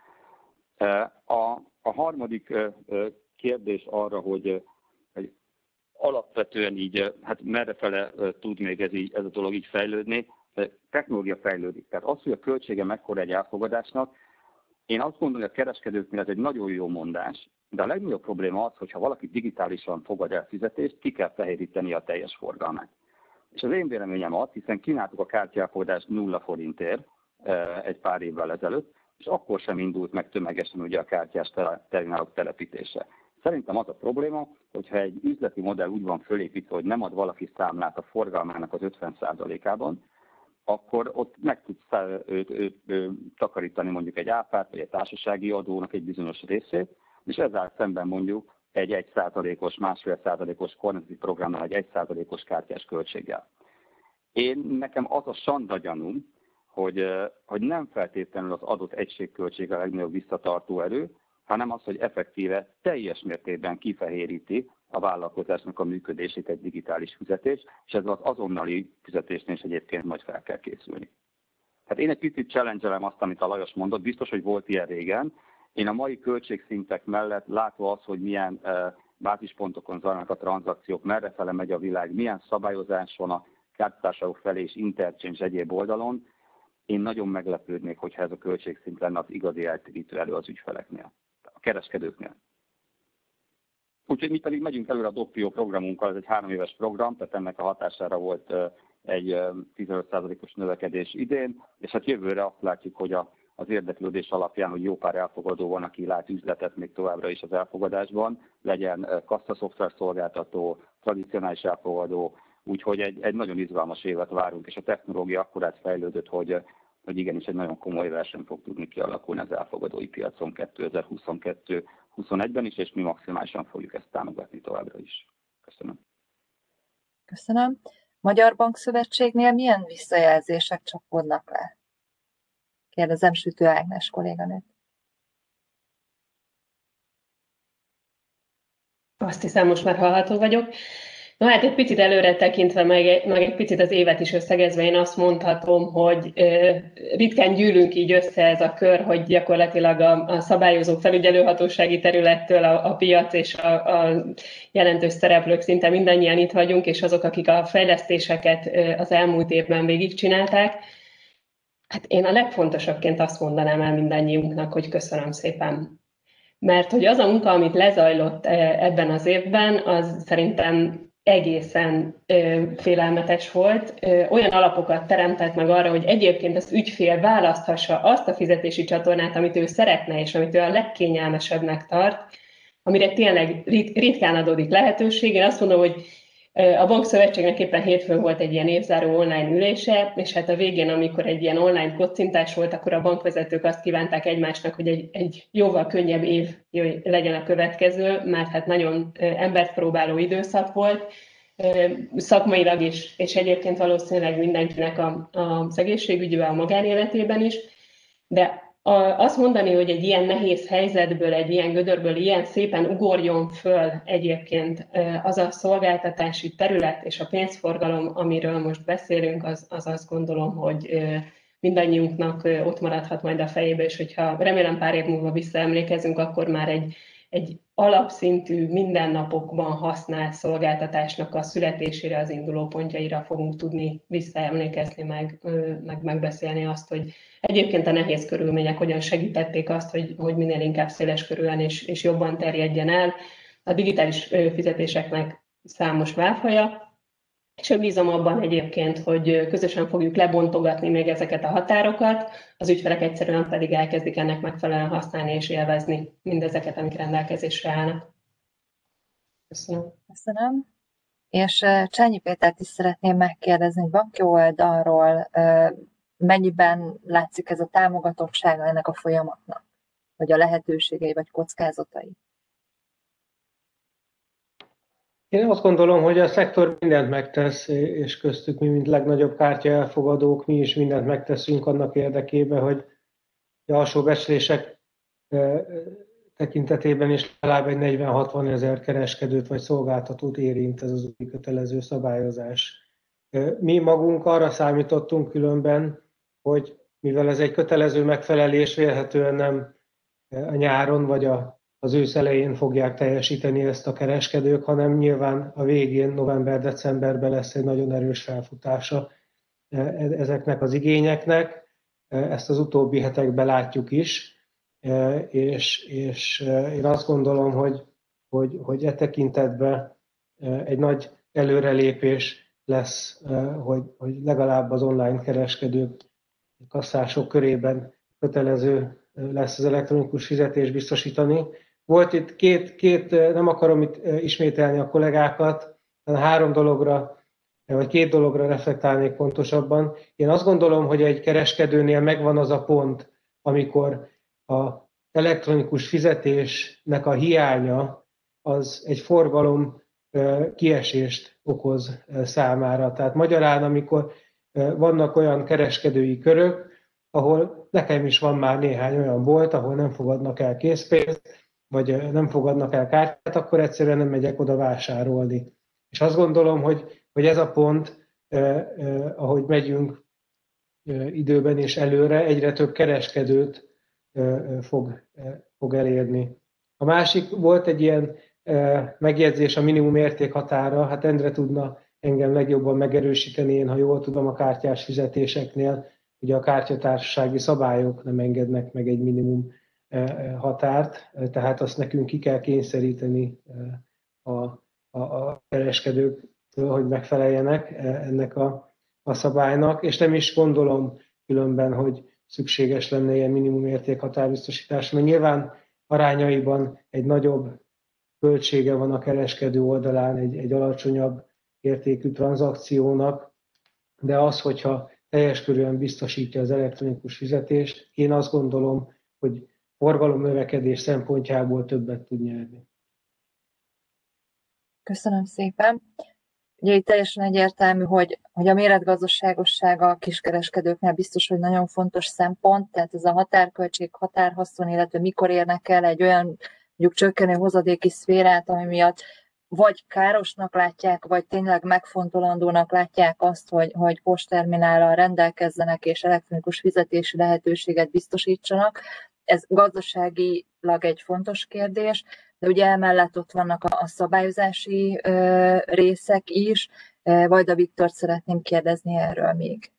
S8: A, a harmadik kérdés arra, hogy, hogy alapvetően így, hát merrefele tud még ez, így, ez a dolog így fejlődni, technológia fejlődik. Tehát az, hogy a költsége mekkora egy elfogadásnak, én azt gondolom, hogy a kereskedőknél ez egy nagyon jó mondás, de a legnagyobb probléma az, hogy ha valaki digitálisan fogad el fizetést, ki kell fehéríteni a teljes forgalmát. És az én véleményem az, hiszen kínáltuk a kártyálkodást nulla forintért egy pár évvel ezelőtt, és akkor sem indult meg tömegesen ugye a kártyás terminálok telepítése. Szerintem az a probléma, hogyha egy üzleti modell úgy van fölépítve, hogy nem ad valaki számlát a forgalmának az ötven százalékában, akkor ott meg tudsz takarítani mondjuk egy áfát, vagy egy társasági adónak egy bizonyos részét, és ezzel szemben mondjuk egy egy százalékos, másfél százalékos kormányzati programnál egy egy százalékos kártyás költséggel. Én nekem az a sanda gyanúm, hogy, hogy nem feltétlenül az adott egységköltség a legnagyobb visszatartó erő, hanem az, hogy effektíve teljes mértékben kifehéríti a vállalkozásnak a működését egy digitális fizetés, és ez az azonnali fizetésnél is egyébként majd fel kell készülni. Hát én egy picit challenge-elem azt, amit a Lajos mondott, biztos, hogy volt ilyen régen. Én a mai költségszintek mellett látva az, hogy milyen uh, bázispontokon zajlanak a tranzakciók, merrefele megy a világ, milyen szabályozás van a kártyatársaságok felé és interchange egyéb oldalon, én nagyon meglepődnék, hogyha ez a költségszint lenne az igazi eltérítő elő az ügyfeleknél, a kereskedőknél. Úgyhogy mi pedig megyünk előre a Doppio programunkkal, ez egy három éves program, tehát ennek a hatására volt egy tizenöt százalékos növekedés idén, és hát jövőre azt látjuk, hogy a, az érdeklődés alapján, hogy jó pár elfogadó van, aki lát üzletet még továbbra is az elfogadásban, legyen kasszaszoftver szolgáltató, tradicionális elfogadó, úgyhogy egy, egy nagyon izgalmas évet várunk, és a technológia akkorát fejlődött, hogy, hogy igenis egy nagyon komoly verseny fog tudni kialakulni az elfogadói piacon kétezer-huszonkettő huszonegyben is, és mi maximálisan fogjuk ezt támogatni továbbra is. Köszönöm.
S1: Köszönöm. Magyar Bankszövetségnél milyen visszajelzések csapódnak le? Kérdezem Sütő Ágnes kolléganőt.
S5: Azt hiszem, most már hallható vagyok. Na hát egy picit előre tekintve, meg, meg egy picit az évet is összegezve, én azt mondhatom, hogy ö, ritkán gyűlünk így össze ez a kör, hogy gyakorlatilag a, a szabályozó felügyelőhatósági területtől a, a piac és a, a jelentős szereplők szinte mindannyian itt vagyunk, és azok, akik a fejlesztéseket ö, az elmúlt évben végigcsinálták. Hát én a legfontosabbként azt mondanám el mindannyiunknak, hogy köszönöm szépen. Mert hogy az a munka, amit lezajlott ebben az évben, az szerintem egészen ö, félelmetes volt. Ö, olyan alapokat teremtett meg arra, hogy egyébként az ügyfél választhassa azt a fizetési csatornát, amit ő szeretne, és amit ő a legkényelmesebbnek tart, amire tényleg rit- ritkán adódik lehetőség. Én azt mondom, hogy a Bankszövetségnek éppen hétfőn volt egy ilyen évzáró online ülése, és hát a végén, amikor egy ilyen online kocintás volt, akkor a bankvezetők azt kívánták egymásnak, hogy egy, egy jóval könnyebb év legyen a következő, mert hát nagyon embert próbáló időszak volt, szakmailag is, és egyébként valószínűleg mindenkinek a, az egészségügyben, a magánéletében is, de azt mondani, hogy egy ilyen nehéz helyzetből, egy ilyen gödörből ilyen szépen ugorjon föl egyébként az a szolgáltatási terület és a pénzforgalom, amiről most beszélünk, az, az azt gondolom, hogy mindannyiunknak ott maradhat majd a fejébe, és hogyha remélem pár év múlva visszaemlékezünk, akkor már egy, egy alapszintű, mindennapokban használt szolgáltatásnak a születésére, az induló pontjaira fogunk tudni visszaemlékezni, meg, meg megbeszélni azt, hogy egyébként a nehéz körülmények hogyan segítették azt, hogy, hogy minél inkább széleskörűen és, és jobban terjedjen el. A digitális fizetéseknek számos válfaja, és én bízom abban egyébként, hogy közösen fogjuk lebontogatni még ezeket a határokat, az ügyfelek egyszerűen pedig elkezdik ennek megfelelően használni és élvezni mindezeket, amik rendelkezésre állnak. Köszönöm.
S1: Köszönöm. És Csányi Pétert is szeretném megkérdezni, hogy banki oldalról mennyiben látszik ez a támogatottsága ennek a folyamatnak, vagy a lehetőségei, vagy kockázatai?
S3: Én azt gondolom, hogy a szektor mindent megtesz, és köztük mi, mint legnagyobb kártya elfogadók, mi is mindent megteszünk annak érdekében, hogy a alsó becslések tekintetében is legalább egy negyven-hatvan ezer kereskedőt vagy szolgáltatót érint ez az új kötelező szabályozás. Mi magunk arra számítottunk különben, hogy mivel ez egy kötelező megfelelés, vélhetően nem a nyáron vagy a az ősz elején fogják teljesíteni ezt a kereskedők, hanem nyilván a végén, november-decemberben lesz egy nagyon erős felfutása ezeknek az igényeknek. Ezt az utóbbi hetekben látjuk is, és, és én azt gondolom, hogy, hogy, hogy e tekintetben egy nagy előrelépés lesz, hogy, hogy legalább az online kereskedők, kasszások körében kötelező lesz az elektronikus fizetés biztosítani. Volt itt két, két, nem akarom itt ismételni a kollégákat, három dologra, vagy két dologra reflektálnék pontosabban. Én azt gondolom, hogy egy kereskedőnél megvan az a pont, amikor az elektronikus fizetésnek a hiánya az egy forgalom kiesést okoz számára. Tehát magyarán, amikor vannak olyan kereskedői körök, ahol nekem is van már néhány olyan bolt, ahol nem fogadnak el készpénzt, vagy nem fogadnak el kártyát, akkor egyszerűen nem megyek oda vásárolni. És azt gondolom, hogy, hogy ez a pont, eh, eh, ahogy megyünk eh, időben és előre, egyre több kereskedőt eh, fog, eh, fog elérni. A másik volt egy ilyen eh, megjegyzés a minimum értékhatára, hát Endre tudna engem legjobban megerősíteni, én ha jól tudom a kártyás fizetéseknél, ugye a kártyatársasági szabályok nem engednek meg egy minimum határt, tehát azt nekünk ki kell kényszeríteni a, a, a kereskedőktől, hogy megfeleljenek ennek a, a szabálynak, és nem is gondolom különben, hogy szükséges lenne ilyen minimum értékhatárbiztosítás, mert nyilván arányaiban egy nagyobb költsége van a kereskedő oldalán egy, egy alacsonyabb értékű tranzakciónak, de az, hogyha teljes körűen biztosítja az elektronikus fizetést, én azt gondolom, hogy forgalomnövekedés szempontjából többet tud nyerni.
S1: Köszönöm szépen. Ugye itt teljesen egyértelmű, hogy, hogy a méretgazdaságossága a kiskereskedőknél biztos, hogy nagyon fontos szempont, tehát ez a határköltség, határhaszon, illetve mikor érnek el egy olyan mondjuk csökkenő hozadéki szférát, ami miatt vagy károsnak látják, vagy tényleg megfontolandónak látják azt, hogy, hogy postterminállal rendelkezzenek és elektronikus fizetési lehetőséget biztosítsanak. Ez gazdaságilag egy fontos kérdés, de ugye emellett ott vannak a, a szabályozási ö, részek is. Vajda Viktort szeretném kérdezni erről még.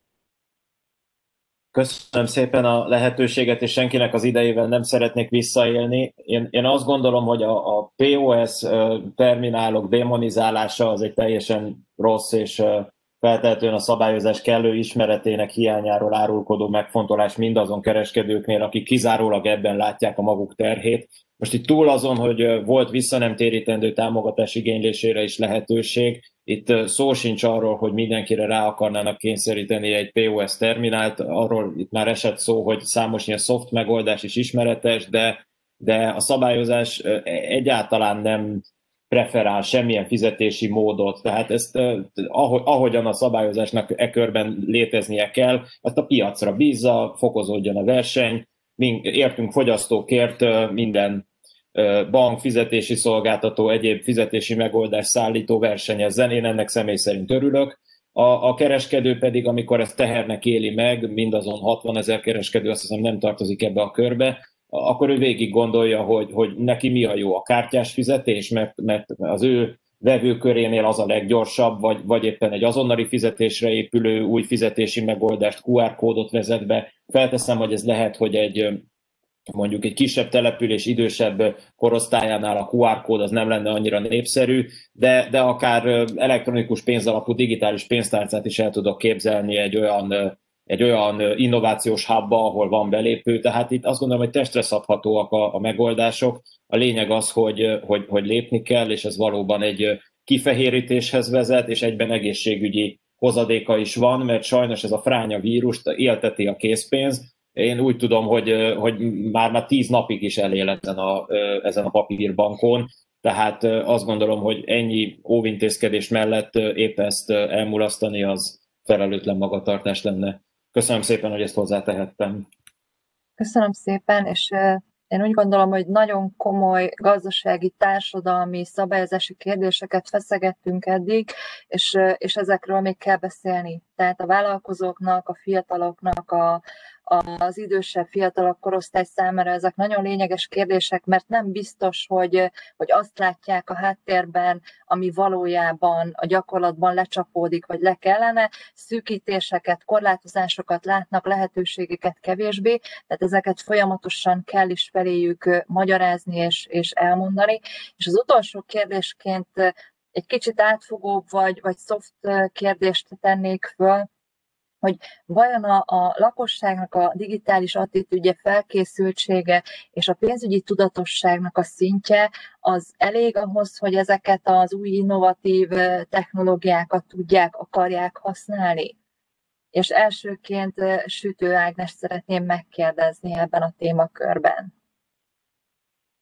S7: Köszönöm szépen a lehetőséget, és senkinek az idejével nem szeretnék visszaélni. Én, én azt gondolom, hogy a, a pé o es terminálok demonizálása az egy teljesen rossz és feltehetően a szabályozás kellő ismeretének hiányáról árulkodó megfontolás mindazon kereskedőknél, akik kizárólag ebben látják a maguk terhét. Most itt túl azon, hogy volt vissza nem térítendő támogatás igénylésére is lehetőség, itt szó sincs arról, hogy mindenkire rá akarnának kényszeríteni egy pé o es terminált, arról itt már esett szó, hogy számos ilyen soft megoldás is ismeretes, de, de a szabályozás egyáltalán nem preferál semmilyen fizetési módot, tehát ezt ahogyan a szabályozásnak e körben léteznie kell, azt a piacra bízza, fokozódjon a verseny, értünk fogyasztókért minden bank, fizetési szolgáltató, egyéb fizetési megoldás szállító versenyezzen, én ennek személy szerint örülök. A, a kereskedő pedig, amikor ezt tehernek éli meg, mindazon hatvanezer kereskedő, azt hiszem nem tartozik ebbe a körbe, akkor ő végig gondolja, hogy, hogy neki mi a jó, a kártyás fizetés, mert, mert az ő vevőkörénél az a leggyorsabb, vagy, vagy éppen egy azonnali fizetésre épülő új fizetési megoldást, kú ár kódot vezet be. Felteszem, hogy ez lehet, hogy egy mondjuk egy kisebb település idősebb korosztályánál a kú ár kód az nem lenne annyira népszerű, de, de akár elektronikus pénzalapú digitális pénztárcát is el tudok képzelni egy olyan, egy olyan innovációs hubba, ahol van belépő, tehát itt azt gondolom, hogy testre szabhatóak a, a megoldások. A lényeg az, hogy, hogy, hogy lépni kell, és ez valóban egy kifehérítéshez vezet, és egyben egészségügyi hozadéka is van, mert sajnos ez a fránya vírust élteti a készpénz. Én úgy tudom, hogy, hogy már, már tíz napig is elél ezen a, ezen a papírbankon, tehát azt gondolom, hogy ennyi óvintézkedés mellett épp ezt elmulasztani az felelőtlen magatartás lenne. Köszönöm szépen, hogy ezt hozzátehettem.
S1: Köszönöm szépen, és én úgy gondolom, hogy nagyon komoly gazdasági, társadalmi, szabályozási kérdéseket feszegettünk eddig, és, és ezekről még kell beszélni. Tehát a vállalkozóknak, a fiataloknak, a, az idősebb, fiatalabb korosztály számára ezek nagyon lényeges kérdések, mert nem biztos, hogy, hogy azt látják a háttérben, ami valójában a gyakorlatban lecsapódik, vagy le kellene. Szűkítéseket, korlátozásokat látnak, lehetőségeket kevésbé, tehát ezeket folyamatosan kell is feléjük magyarázni és, és elmondani. És az utolsó kérdésként egy kicsit átfogóbb vagy, vagy soft kérdést tennék föl, hogy vajon a, a lakosságnak a digitális attitűdje, felkészültsége és a pénzügyi tudatosságnak a szintje az elég ahhoz, hogy ezeket az új innovatív technológiákat tudják, akarják használni? És elsőként Sütő Ágnest szeretném megkérdezni ebben a témakörben.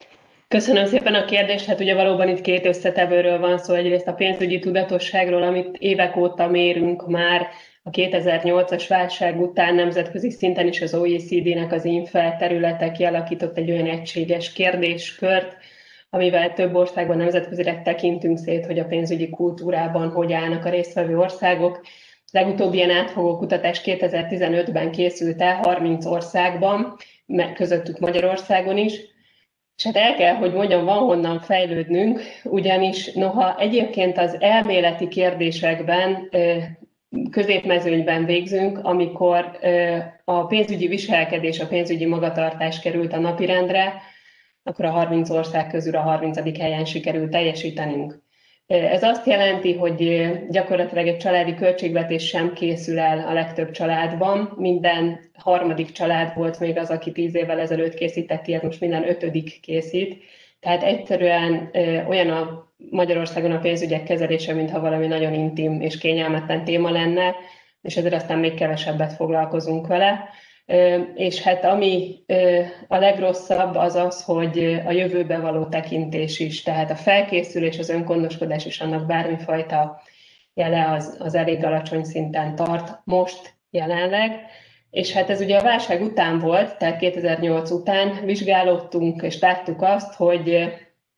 S5: Köszönöm szépen a kérdést. Hát ugye valóban itt két összetevőről van szó. Egyrészt a pénzügyi tudatosságról, amit évek óta mérünk már a kétezer-nyolcas válság után nemzetközi szinten is az o e cé dé-nek az INFE területe kialakított egy olyan egységes kérdéskört, amivel több országban nemzetközileg tekintünk szét, hogy a pénzügyi kultúrában hogy állnak a résztvevő országok. Legutóbbi ilyen átfogó kutatás kétezer-tizenötben készült el harminc országban, közöttük Magyarországon is. És hát el kell, hogy mondjam, van honnan fejlődnünk, ugyanis noha egyébként az elméleti kérdésekben középmezőnyben végzünk, amikor a pénzügyi viselkedés, a pénzügyi magatartás került a napirendre, akkor a harminc ország közül a harmincadik helyen sikerült teljesítenünk. Ez azt jelenti, hogy gyakorlatilag egy családi költségvetés sem készül el a legtöbb családban. Minden harmadik család volt még az, aki tíz évvel ezelőtt készített ilyet, most minden ötödik készít. Tehát egyszerűen olyan a Magyarországon a pénzügyek kezelése, mintha valami nagyon intim és kényelmetlen téma lenne, és ezért aztán még kevesebbet foglalkozunk vele. És hát ami a legrosszabb az az, hogy a jövőbe való tekintés is, tehát a felkészülés, az önkondoskodás és annak bármifajta jele az, az elég alacsony szinten tart most jelenleg. És hát ez ugye a válság után volt, tehát kétezer-nyolc után vizsgálódtunk, és láttuk azt, hogy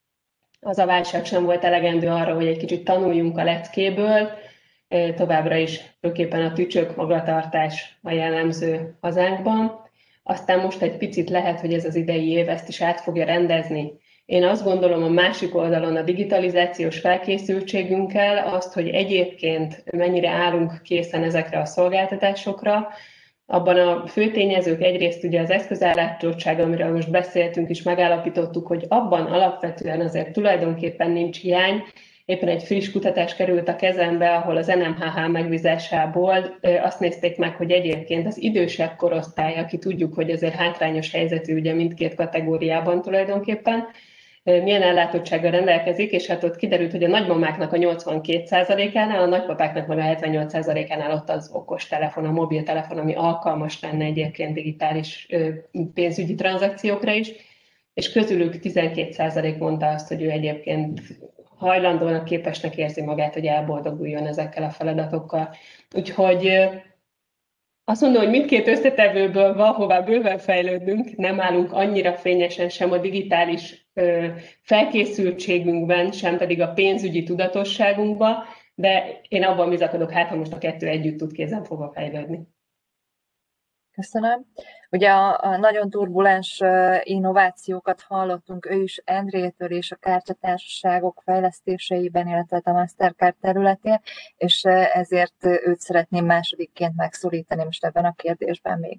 S5: az a válság sem volt elegendő arra, hogy egy kicsit tanuljunk a leckéből, továbbra is főképpen a tücsök magatartás a jellemző hazánkban. Aztán most egy picit lehet, hogy ez az idei év ezt is át fogja rendezni. Én azt gondolom a másik oldalon a digitalizációs felkészültségünkkel azt, hogy egyébként mennyire állunk készen ezekre a szolgáltatásokra. Abban a fő tényezők egyrészt ugye az eszközállátottság, amiről most beszéltünk, és megállapítottuk, hogy abban alapvetően azért tulajdonképpen nincs hiány. Éppen egy friss kutatás került a kezembe, ahol az en em há há megbízásából azt nézték meg, hogy egyébként az idősebb korosztály, aki tudjuk, hogy azért hátrányos helyzetű ugye mindkét kategóriában tulajdonképpen, milyen ellátottsággal rendelkezik, és hát ott kiderült, hogy a nagymamáknak a nyolcvankét százalékánál, a nagypapáknak meg a hetvennyolc százalékánál ott az okostelefon, a mobiltelefon, ami alkalmas lenne egyébként digitális pénzügyi tranzakciókra is, és közülük tizenkét százalék mondta azt, hogy ő egyébként hajlandónak, képesnek érzi magát, hogy elboldoguljon ezekkel a feladatokkal. Úgyhogy azt mondom, hogy mindkét összetevőből van hová bőven fejlődnünk, nem állunk annyira fényesen sem a digitális felkészültségünkben, sem pedig a pénzügyi tudatosságunkban, de én abban bizakodok, hát ha most a kettő együtt tud kézenfogva fejlődni.
S1: Köszönöm. Ugye a, a nagyon turbulens innovációkat hallottunk ő is Endrétől és a kártyatársaságok fejlesztéseiben, illetve a Mastercard területén, és ezért őt szeretném másodikként megszólítani most ebben a kérdésben még.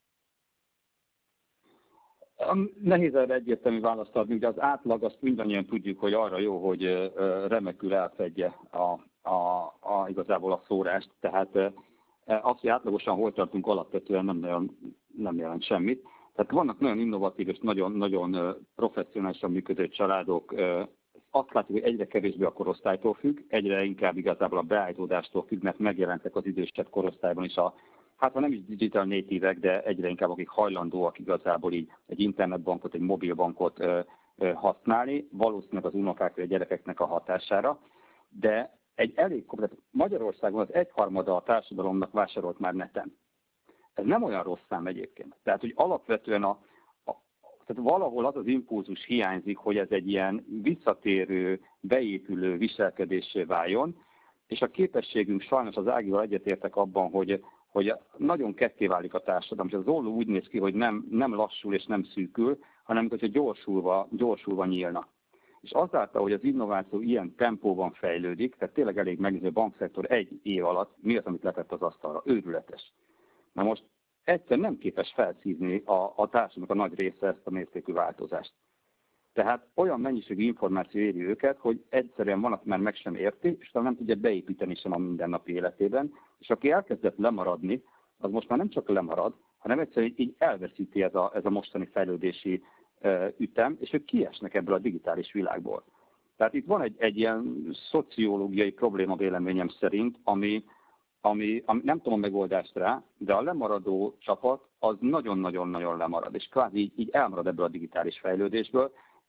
S8: Nehéz erre egyértelmű választ adni, de az átlag azt mindannyian tudjuk, hogy arra jó, hogy remekül elfedje a, a, a, igazából a szórást. Tehát az, hogy átlagosan hol tartunk, alapvetően nem, nagyon, nem jelent semmit. Tehát vannak nagyon innovatív és nagyon, nagyon professzionálisan működő családok. Azt látjuk, hogy egyre kevésbé a korosztálytól függ, egyre inkább igazából a beállítódástól függ, mert megjelentek az idősebb korosztályban is a, hát ha nem is digital native-ek, de egyre inkább akik hajlandóak igazából így egy internetbankot, egy mobilbankot használni, valószínűleg az unokák vagy a gyerekeknek a hatására, de egy elég komplet, Magyarországon az egyharmada a társadalomnak vásárolt már neten. Ez nem olyan rossz szám egyébként. Tehát, hogy alapvetően a, a, tehát valahol az az impulzus hiányzik, hogy ez egy ilyen visszatérő, beépülő viselkedésé váljon, és a képességünk sajnos az Ágival egyetértek abban, hogy, hogy nagyon ketté válik a társadalom, és az olló úgy néz ki, hogy nem, nem lassul és nem szűkül, hanem hogyha gyorsulva, gyorsulva nyílna. És azáltal, hogy az innováció ilyen tempóban fejlődik, tehát tényleg elég megnézni, a bankszektor egy év alatt mi az, amit letett az asztalra. Őrületes. Na most egyszer nem képes felszívni a, a társadalomnak a nagy része ezt a mértékű változást. Tehát olyan mennyiségű információ éri őket, hogy egyszerűen van, aki már meg sem érti, és nem tudja beépíteni sem a mindennapi életében. És aki elkezdett lemaradni, az most már nem csak lemarad, hanem egyszerűen így elveszíti ez a, ez a mostani fejlődési ütem, és ők kiesnek ebből a digitális világból. Tehát itt van egy, egy ilyen szociológiai probléma véleményem szerint, ami, ami, ami nem tudom a megoldást rá, de a lemaradó csapat az nagyon-nagyon-nagyon lemarad, és kvázi így, így elmarad ebből a digitális fejlődésből,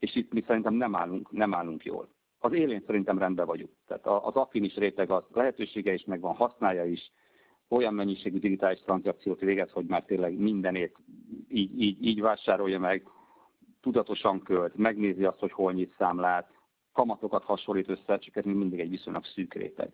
S8: és itt mi szerintem nem állunk, nem állunk jól. Az élén szerintem rendben vagyunk. Tehát az affinis réteg a lehetősége is megvan, használja is, olyan mennyiségű digitális tranzakciót végez, hogy már tényleg mindenét így, így, így vásárolja meg, tudatosan költ, megnézi azt, hogy hol nyit számlát, kamatokat hasonlít össze, csak ez még mindig egy viszonylag szűk réteg.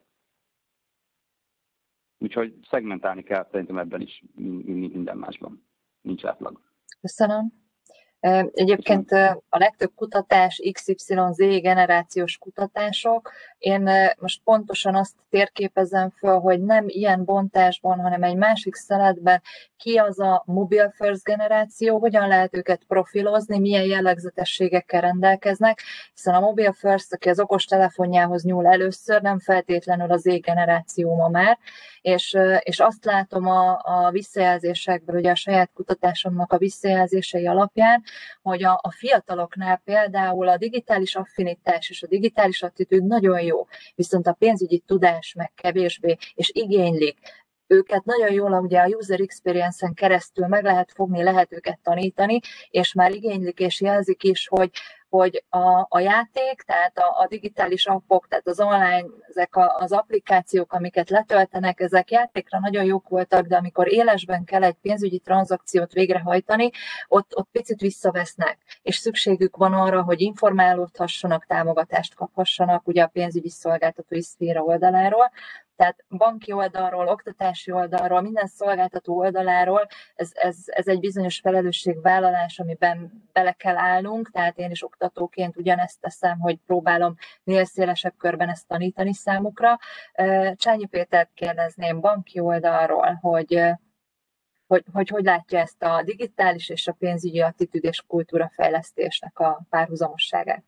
S8: Úgyhogy szegmentálni kell szerintem ebben is, mint minden másban. Nincs átlag.
S1: Köszönöm. Egyébként a legtöbb kutatás iksz ipszilon zé generációs kutatások. Én most pontosan azt térképezem föl, hogy nem ilyen bontásban, hanem egy másik szeletben ki az a mobile first generáció, hogyan lehet őket profilozni, milyen jellegzetességekkel rendelkeznek, hiszen a mobile first, aki az okostelefonjához nyúl először, nem feltétlenül az Z generáció ma már, és, és azt látom a, a visszajelzésekből, ugye a saját kutatásomnak a visszajelzései alapján, hogy a, a fiataloknál például a digitális affinitás és a digitális attitűd nagyon jó, viszont a pénzügyi tudás meg kevésbé, és igénylik. Őket nagyon jól ugye a user experience-en keresztül meg lehet fogni, lehet őket tanítani, és már igénylik és jelzik is, hogy, hogy a, a játék, tehát a, a digitális appok, tehát az online, ezek a, az applikációk, amiket letöltenek, ezek játékra nagyon jók voltak, de amikor élesben kell egy pénzügyi tranzakciót végrehajtani, ott, ott picit visszavesznek, és szükségük van arra, hogy informálódhassanak, támogatást kaphassanak ugye a pénzügyi szolgáltatói szféra oldaláról. Tehát banki oldalról, oktatási oldalról, minden szolgáltató oldaláról ez, ez, ez egy bizonyos felelősségvállalás, amiben bele kell állnunk, tehát én is oktatóként ugyanezt teszem, hogy próbálom minél szélesebb körben ezt tanítani számukra. Csányi Pétert kérdezném banki oldalról, hogy hogy, hogy hogy látja ezt a digitális és a pénzügyi attitűd és kultúrafejlesztésnek a párhuzamosságát.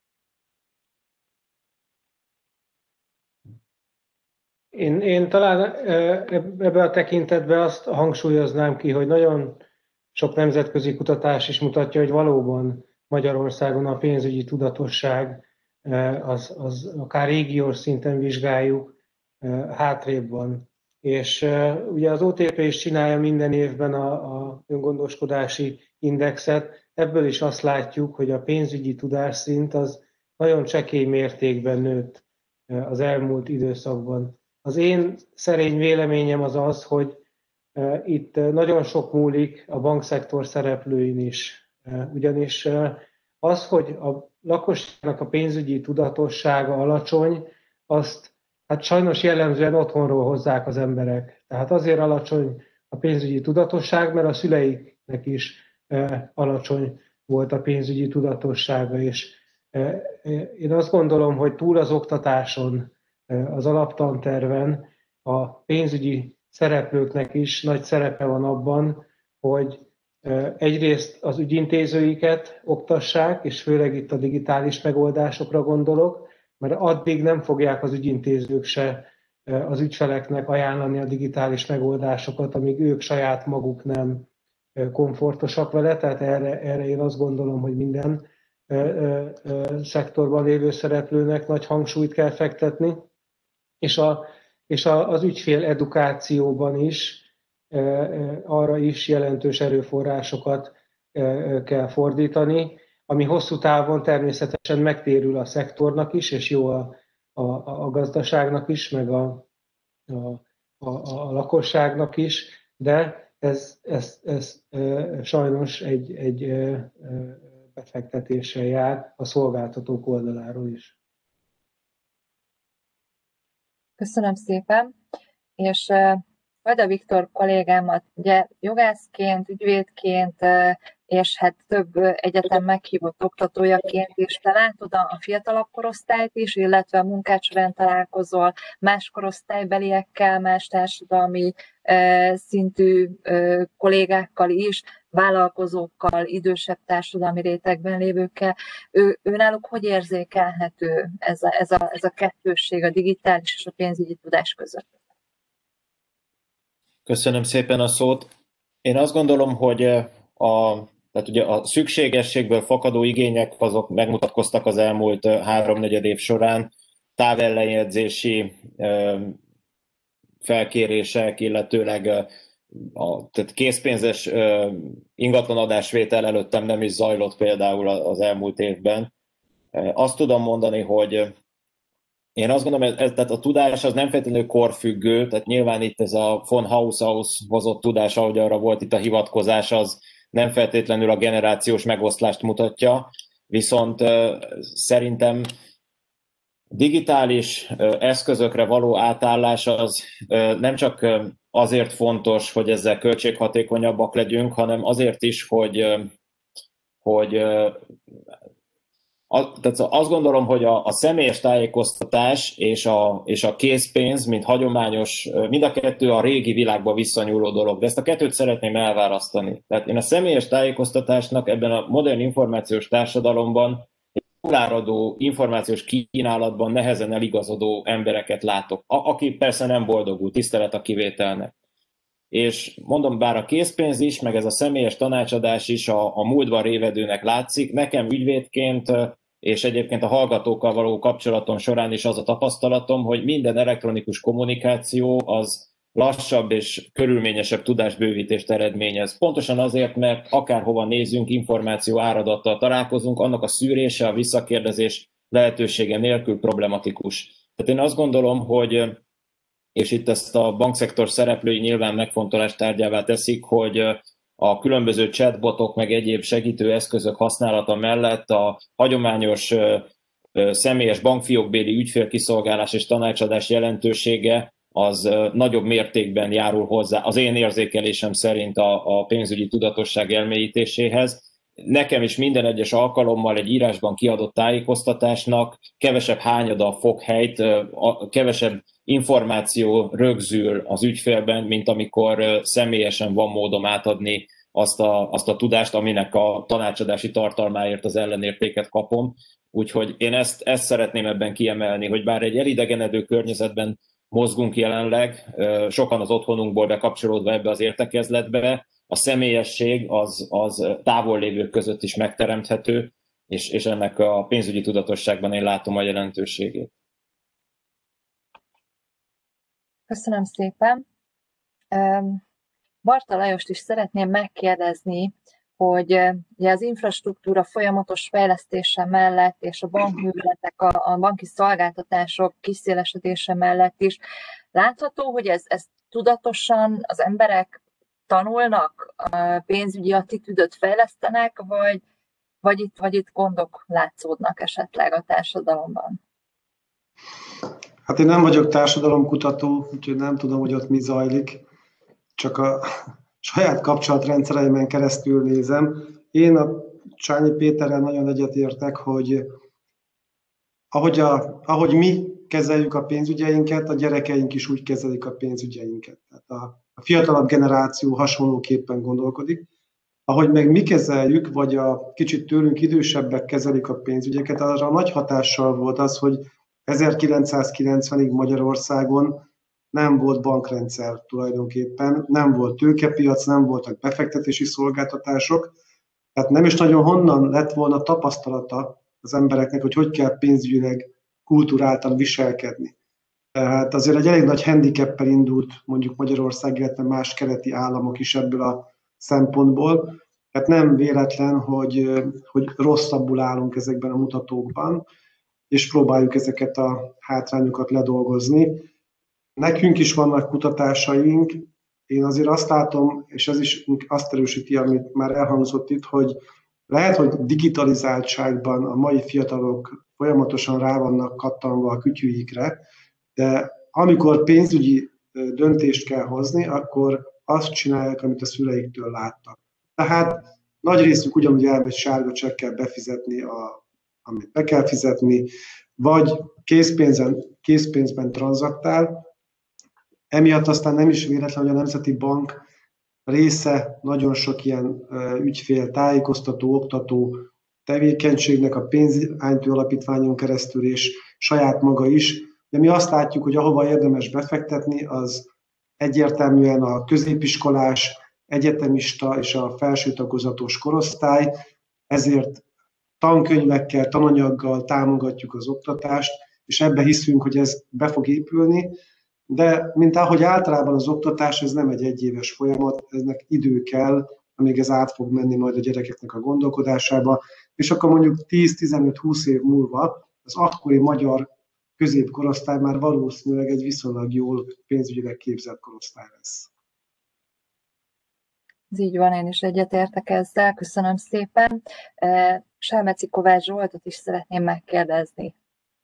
S3: Én, én talán ebben a tekintetben azt hangsúlyoznám ki, hogy nagyon sok nemzetközi kutatás is mutatja, hogy valóban Magyarországon a pénzügyi tudatosság, az, az akár régiós szinten vizsgáljuk, hátrébb van. És ugye az o té pé is csinálja minden évben a, a öngondoskodási indexet, ebből is azt látjuk, hogy a pénzügyi tudásszint az nagyon csekély mértékben nőtt az elmúlt időszakban. Az én szerény véleményem az az, hogy itt nagyon sok múlik a bankszektor szereplőin is. Ugyanis az, hogy a lakosságnak a pénzügyi tudatossága alacsony, azt hát sajnos jellemzően otthonról hozzák az emberek. Tehát azért alacsony a pénzügyi tudatosság, mert a szüleiknek is alacsony volt a pénzügyi tudatossága. És én azt gondolom, hogy túl az oktatáson, az alaptanterven a pénzügyi szereplőknek is nagy szerepe van abban, hogy egyrészt az ügyintézőiket oktassák, és főleg itt a digitális megoldásokra gondolok, mert addig nem fogják az ügyintézők se az ügyfeleknek ajánlani a digitális megoldásokat, amíg ők saját maguk nem komfortosak vele, tehát erre, erre én azt gondolom, hogy minden szektorban lévő szereplőnek nagy hangsúlyt kell fektetni, és, a, és a, az ügyfél edukációban is arra is jelentős erőforrásokat kell fordítani, ami hosszú távon természetesen megtérül a szektornak is, és jó a, a, a gazdaságnak is, meg a, a, a, a lakosságnak is, de ez, ez, ez sajnos egy, egy befektetéssel jár a szolgáltatók oldaláról is.
S1: Köszönöm szépen, és Vajda Viktor kollégámat ugye jogászként, ügyvédként, és hát több egyetem meghívott oktatójaként is, te látod a fiatalabb korosztályt is, illetve a munkád során találkozol más korosztálybeliekkel, más társadalmi szintű kollégákkal is, vállalkozókkal, idősebb társadalmi rétegben lévőkkel. Ő, ő náluk hogy érzékelhető ez a, ez, a, ez a kettősség a digitális és a pénzügyi tudás között?
S7: Köszönöm szépen a szót. Én azt gondolom, hogy a, tehát ugye a szükségességből fakadó igények azok megmutatkoztak az elmúlt háromnegyed év során. Távellenjegyzési felkérések, illetőleg a tehát készpénzes ingatlanadásvétel előttem nem is zajlott például az elmúlt évben. Azt tudom mondani, hogy én azt gondolom, hogy ez, tehát a tudás az nem feltétlenül korfüggő, tehát nyilván itt ez a von Haushaus hozott tudás, ahogy arra volt itt a hivatkozás, az nem feltétlenül a generációs megoszlást mutatja, viszont szerintem digitális eszközökre való átállás az nem csak azért fontos, hogy ezzel költséghatékonyabbak legyünk, hanem azért is, hogy, hogy tehát azt gondolom, hogy a, a személyes tájékoztatás és a, és a készpénz, mint hagyományos, mind a kettő a régi világba visszanyúló dolog, de ezt a kettőt szeretném elválasztani. Tehát én a személyes tájékoztatásnak ebben a modern információs társadalomban túláradó információs kínálatban nehezen eligazodó embereket látok, a, aki persze nem boldogul, tisztelet a kivételnek. És mondom, bár a készpénz is, meg ez a személyes tanácsadás is a, a múltban révedőnek látszik, nekem ügyvédként és egyébként a hallgatókkal való kapcsolatom során is az a tapasztalatom, hogy minden elektronikus kommunikáció az lassabb és körülményesebb tudásbővítést eredményez. Pontosan azért, mert akárhova nézünk, információ áradattal találkozunk, annak a szűrése, a visszakérdezés lehetősége nélkül problematikus. Tehát én azt gondolom, hogy, és itt ezt a bankszektor szereplői nyilván megfontolás tárgyává teszik, hogy a különböző chatbotok meg egyéb segítő eszközök használata mellett a hagyományos személyes bankfiókbéli ügyfélkiszolgálás és tanácsadás jelentősége az nagyobb mértékben járul hozzá az én érzékelésem szerint a, a pénzügyi tudatosság elmélyítéséhez. Nekem is minden egyes alkalommal egy írásban kiadott tájékoztatásnak kevesebb hányada fog helyt, kevesebb információ rögzül az ügyfélben, mint amikor személyesen van módom átadni azt a, azt a tudást, aminek a tanácsadási tartalmáért az ellenértéket kapom. Úgyhogy én ezt, ezt szeretném ebben kiemelni, hogy bár egy elidegenedő környezetben mozgunk jelenleg, sokan az otthonunkból bekapcsolódva ebbe az értekezletbe, a személyesség az, az távol lévők között is megteremthető, és, és ennek a pénzügyi tudatosságban én látom a jelentőségét.
S1: Köszönöm szépen. Barta Lajost is szeretném megkérdezni, hogy ugye az infrastruktúra folyamatos fejlesztése mellett és a bankműveletek, a, a banki szolgáltatások kiszélesedése mellett is látható, hogy ez, ez tudatosan az emberek tanulnak, a pénzügyi attitűdöt fejlesztenek, vagy, vagy, itt, vagy itt gondok látszódnak esetleg a társadalomban?
S2: Hát én nem vagyok társadalomkutató, úgyhogy nem tudom, hogy ott mi zajlik, csak a saját kapcsolatrendszereimen keresztül nézem. Én a Csányi Péterrel nagyon egyetértek, hogy ahogy, a, ahogy mi kezeljük a pénzügyeinket, a gyerekeink is úgy kezelik a pénzügyeinket. Tehát a, a fiatalabb generáció hasonlóképpen gondolkodik. Ahogy meg mi kezeljük, vagy a kicsit tőlünk idősebbek kezelik a pénzügyeket, arra nagy hatással volt az, hogy ezerkilencszázkilencvenig Magyarországon nem volt bankrendszer tulajdonképpen, nem volt tőkepiac, nem voltak befektetési szolgáltatások, tehát nem is nagyon honnan lett volna tapasztalata az embereknek, hogy hogy kell pénzügyileg kulturáltan viselkedni. Tehát azért egy elég nagy handicappel indult mondjuk Magyarország, illetve más keleti államok is ebből a szempontból. Tehát nem véletlen, hogy, hogy rosszabbul állunk ezekben a mutatókban, és próbáljuk ezeket a hátrányokat ledolgozni. Nekünk is vannak kutatásaink, én azért azt látom, és ez is azt erősíti, amit már elhangzott itt, hogy lehet, hogy digitalizáltságban a mai fiatalok folyamatosan rá vannak kattanva a kütyűikre, de amikor pénzügyi döntést kell hozni, akkor azt csinálják, amit a szüleiktől láttak. Tehát nagy részük ugyanúgy elmegy sárga csekkel befizetni, a, amit be kell fizetni, vagy készpénzen, készpénzben tranzaktál. Emiatt aztán nem is véletlen, hogy a Nemzeti Bank része nagyon sok ilyen ügyfél, tájékoztató, oktató tevékenységnek a pénzirányító alapítványon keresztül és saját maga is. De mi azt látjuk, hogy ahova érdemes befektetni, az egyértelműen a középiskolás, egyetemista és a felső tagozatos korosztály, ezért tankönyvekkel, tananyaggal támogatjuk az oktatást, és ebbe hiszünk, hogy ez be fog épülni. de mint ahogy általában az oktatás, ez nem egy egyéves folyamat, eznek idő kell, amíg ez át fog menni majd a gyerekeknek a gondolkodásába, és akkor mondjuk tíz-tizenöt-húsz év múlva az akkori magyar középkorosztály már valószínűleg egy viszonylag jól pénzügyileg képzett korosztály lesz.
S1: Ez így van, én is egyetértek ezzel, köszönöm szépen. Selmeci Kovács Zsoltot is szeretném megkérdezni.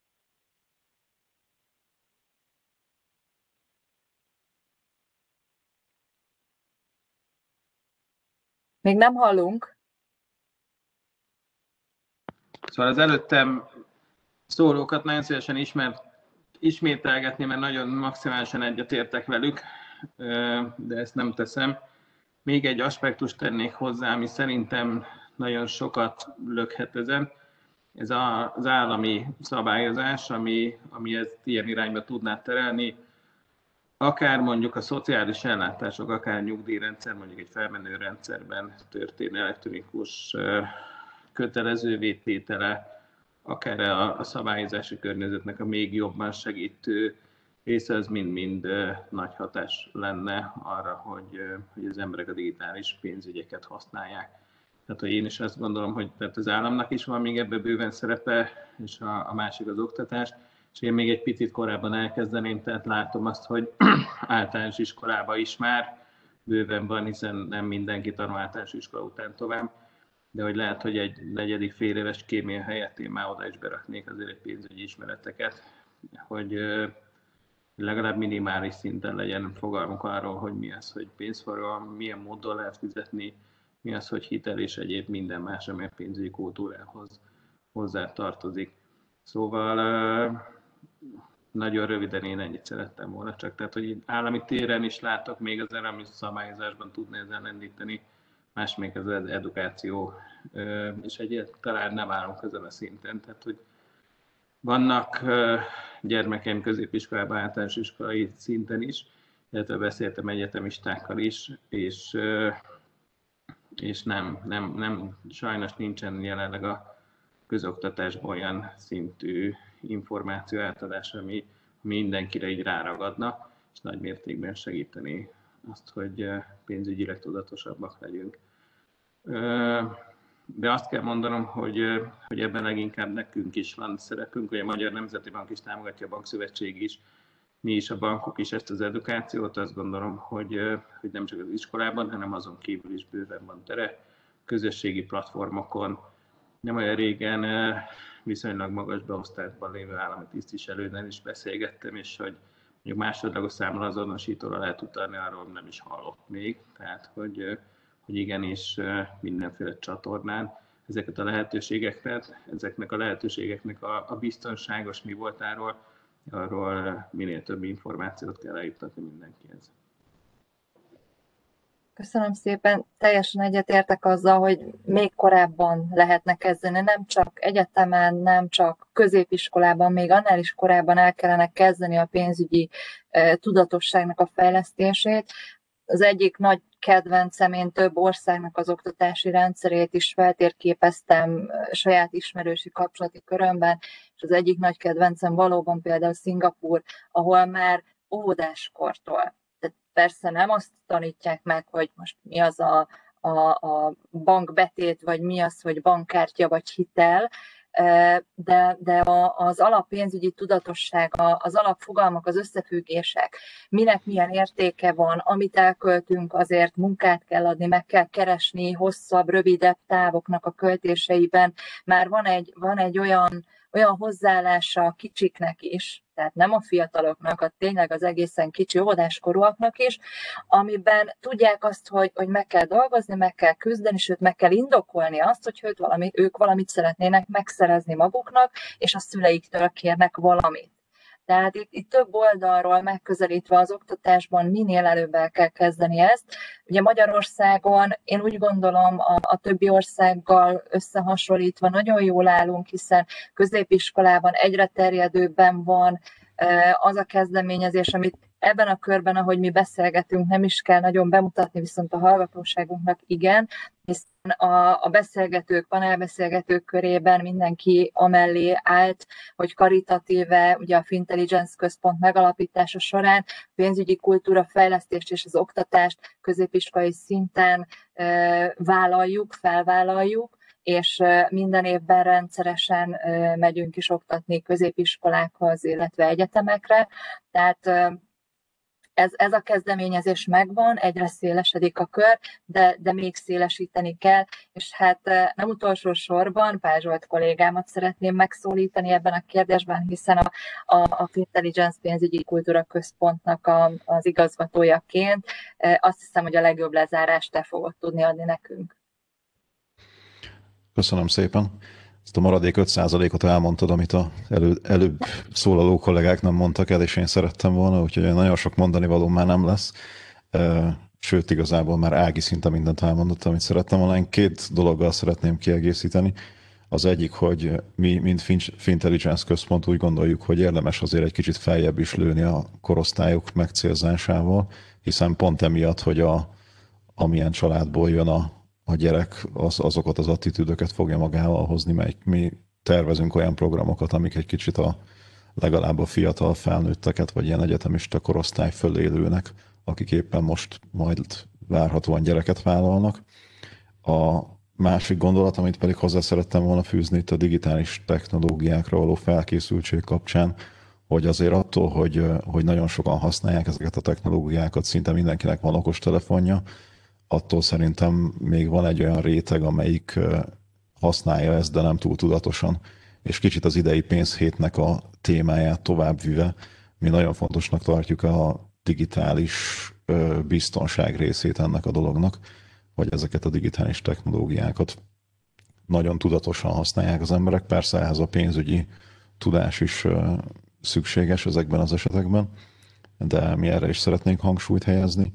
S1: Még nem hallunk.
S6: Szóval az előttem szólókat nagyon szívesen ismert, ismételgetni, mert nagyon maximálisan egyetértek velük, de ezt nem teszem. Még egy aspektust tennék hozzá, ami szerintem nagyon sokat lökhet ezen. Ez az állami szabályozás, ami, ami ezt ilyen irányba tudná terelni. Akár mondjuk a szociális ellátások, akár a nyugdíjrendszer, mondjuk egy felmenő rendszerben történő elektronikus kötelezővé tétele, akár a, a szabályozási környezetnek a még jobban segítő része, az mind-mind nagy hatás lenne arra, hogy, hogy az emberek a digitális pénzügyeket használják. Tehát, hogy én is azt gondolom, hogy tehát az államnak is van még ebbe bőven szerepe, és a, a másik az oktatás. És én még egy picit korábban elkezdeném, tehát látom azt, hogy általános iskolában is már bőven van, hiszen nem mindenki tanul általános iskola után tovább, de hogy lehet, hogy egy negyedik fél éves kémia helyett én már oda is beraknék azért egy pénzügyi ismereteket, hogy legalább minimális szinten legyen fogalmunk arról, hogy mi az, hogy pénzforgalom, milyen módon lehet fizetni, mi az, hogy hitel és egyéb minden más, amely pénzügyi kultúrához hozzá tartozik. Szóval nagyon röviden én ennyit szerettem volna csak, tehát hogy állami téren is látok még az állami szabályozásban tudni ezen lendíteni, más még az edukáció, és egyáltalán nem állunk ezen a szinten, tehát hogy vannak gyermekeim középiskolában, általános iskolai szinten is, illetve beszéltem egyetemistákkal is, és, és nem, nem, nem, sajnos nincsen jelenleg a közoktatásban olyan szintű információ átadás, ami mindenkire így ráragadna, és nagy mértékben segíteni azt, hogy pénzügyileg tudatosabbak legyünk. De azt kell mondanom, hogy, hogy ebben leginkább nekünk is van szerepünk, hogy a Magyar Nemzeti Bank is támogatja, a Bankszövetség is, mi is, a bankok is ezt az edukációt. Azt gondolom, hogy, hogy nem csak az iskolában, hanem azon kívül is bőven van tere, közösségi platformokon. Nem olyan régen viszonylag magas beosztásban lévő állami tisztviselőnél is beszélgettem, és hogy mondjuk másodlagos számlaazonosítóra lehet utalni, arról nem is hallott még. Tehát, hogy, hogy igenis mindenféle csatornán ezeket a lehetőségeket, ezeknek a lehetőségeknek a, a biztonságos mi voltáról, arról minél több információt kell eljuttatni mindenkihez.
S1: Köszönöm szépen. Teljesen egyetértek azzal, hogy még korábban lehetne kezdeni, nem csak egyetemen, nem csak középiskolában, még annál is korábban el kellene kezdeni a pénzügyi eh, tudatosságnak a fejlesztését. Az egyik nagy kedvencem, én több országnak az oktatási rendszerét is feltérképeztem saját ismerősi kapcsolati körömben, és az egyik nagy kedvencem valóban például Szingapúr, ahol már óvodáskortól, persze nem azt tanítják meg, hogy most mi az a, a, a bankbetét, vagy mi az, hogy bankkártya, vagy hitel, de, de az alappénzügyi tudatosság, az alapfogalmak, az összefüggések, minek milyen értéke van, amit elköltünk, azért munkát kell adni, meg kell keresni hosszabb, rövidebb távoknak a költéseiben. Már van egy, van egy olyan, olyan hozzáállása a kicsiknek is, tehát nem a fiataloknak, a tényleg az egészen kicsi óvodáskorúaknak is, amiben tudják azt, hogy, hogy meg kell dolgozni, meg kell küzdeni, sőt meg kell indokolni azt, hogy ők, valami, ők valamit szeretnének megszerezni maguknak, és a szüleiktől kérnek valamit. Tehát itt, itt több oldalról megközelítve az oktatásban minél előbb el kell kezdeni ezt. Ugye Magyarországon én úgy gondolom a, a többi országgal összehasonlítva nagyon jól állunk, hiszen középiskolában egyre terjedőbben van az a kezdeményezés, amit ebben a körben, ahogy mi beszélgetünk, nem is kell nagyon bemutatni, viszont a hallgatóságunknak igen, hiszen a, a beszélgetők, panelbeszélgetők körében mindenki amellé állt, hogy karitatíve, ugye a Fintelligence központ megalapítása során pénzügyi kultúra fejlesztést és az oktatást középiskolai szinten e, vállaljuk, felvállaljuk, és minden évben rendszeresen megyünk is oktatni középiskolákhoz, illetve egyetemekre. Tehát ez, ez a kezdeményezés megvan, egyre szélesedik a kör, de, de még szélesíteni kell, és hát nem utolsó sorban Pál Zsolt kollégámat szeretném megszólítani ebben a kérdésben, hiszen a, a, a Fintelligence pénzügyi kultúra központnak a, az igazgatójaként azt hiszem, hogy a legjobb lezárást te fogod tudni adni nekünk.
S4: Köszönöm szépen. Ezt a maradék öt százalékot elmondtad, amit az elő, előbb szólaló kollégák nem mondtak el, és én szerettem volna, úgyhogy nagyon sok mondani való már nem lesz. Sőt, igazából már Ági szinte mindent elmondott, amit szerettem volna. Én két dologgal szeretném kiegészíteni. Az egyik, hogy mi, mint Fintelligence központ úgy gondoljuk, hogy érdemes azért egy kicsit feljebb is lőni a korosztályok megcélzásával, hiszen pont emiatt, hogy a, amilyen családból jön a a gyerek az, azokat az attitűdöket fogja magával hozni, melyik mi tervezünk olyan programokat, amik egy kicsit a legalább a fiatal felnőtteket, vagy ilyen egyetemista korosztály fölé lőnek, akik éppen most majd várhatóan gyereket vállalnak. A másik gondolat, amit pedig hozzá szerettem volna fűzni itt a digitális technológiákra való felkészültség kapcsán, hogy azért attól, hogy, hogy nagyon sokan használják ezeket a technológiákat, szinte mindenkinek van okostelefonja, attól szerintem még van egy olyan réteg, amelyik használja ezt, de nem túl tudatosan. És kicsit az idei pénzhétnek a témáját továbbvive, mi nagyon fontosnak tartjuk a digitális biztonság részét ennek a dolognak, hogy ezeket a digitális technológiákat nagyon tudatosan használják az emberek. Persze ehhez a pénzügyi tudás is szükséges ezekben az esetekben, de mi erre is szeretnénk hangsúlyt helyezni,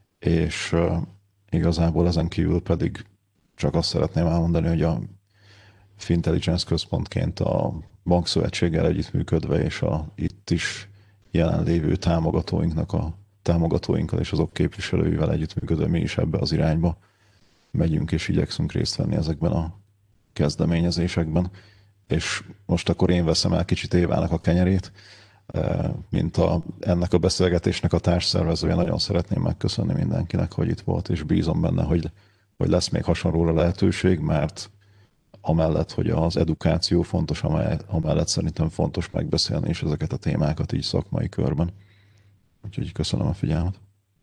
S4: és igazából ezen kívül pedig csak azt szeretném elmondani, hogy a Fintelligence központként a bankszövetséggel együttműködve és a itt is jelenlévő támogatóinknak a támogatóinkkal és azok képviselőivel együttműködve mi is ebbe az irányba megyünk és igyekszünk részt venni ezekben a kezdeményezésekben. És most akkor én veszem el kicsit Évának a kenyerét, mint a, ennek a beszélgetésnek a társszervezője. Nagyon szeretném megköszönni mindenkinek, hogy itt volt, és bízom benne, hogy, hogy lesz még hasonlóra lehetőség, mert amellett, hogy az edukáció fontos, amellett szerintem fontos megbeszélni is ezeket a témákat így szakmai körben. Úgyhogy köszönöm a figyelmet.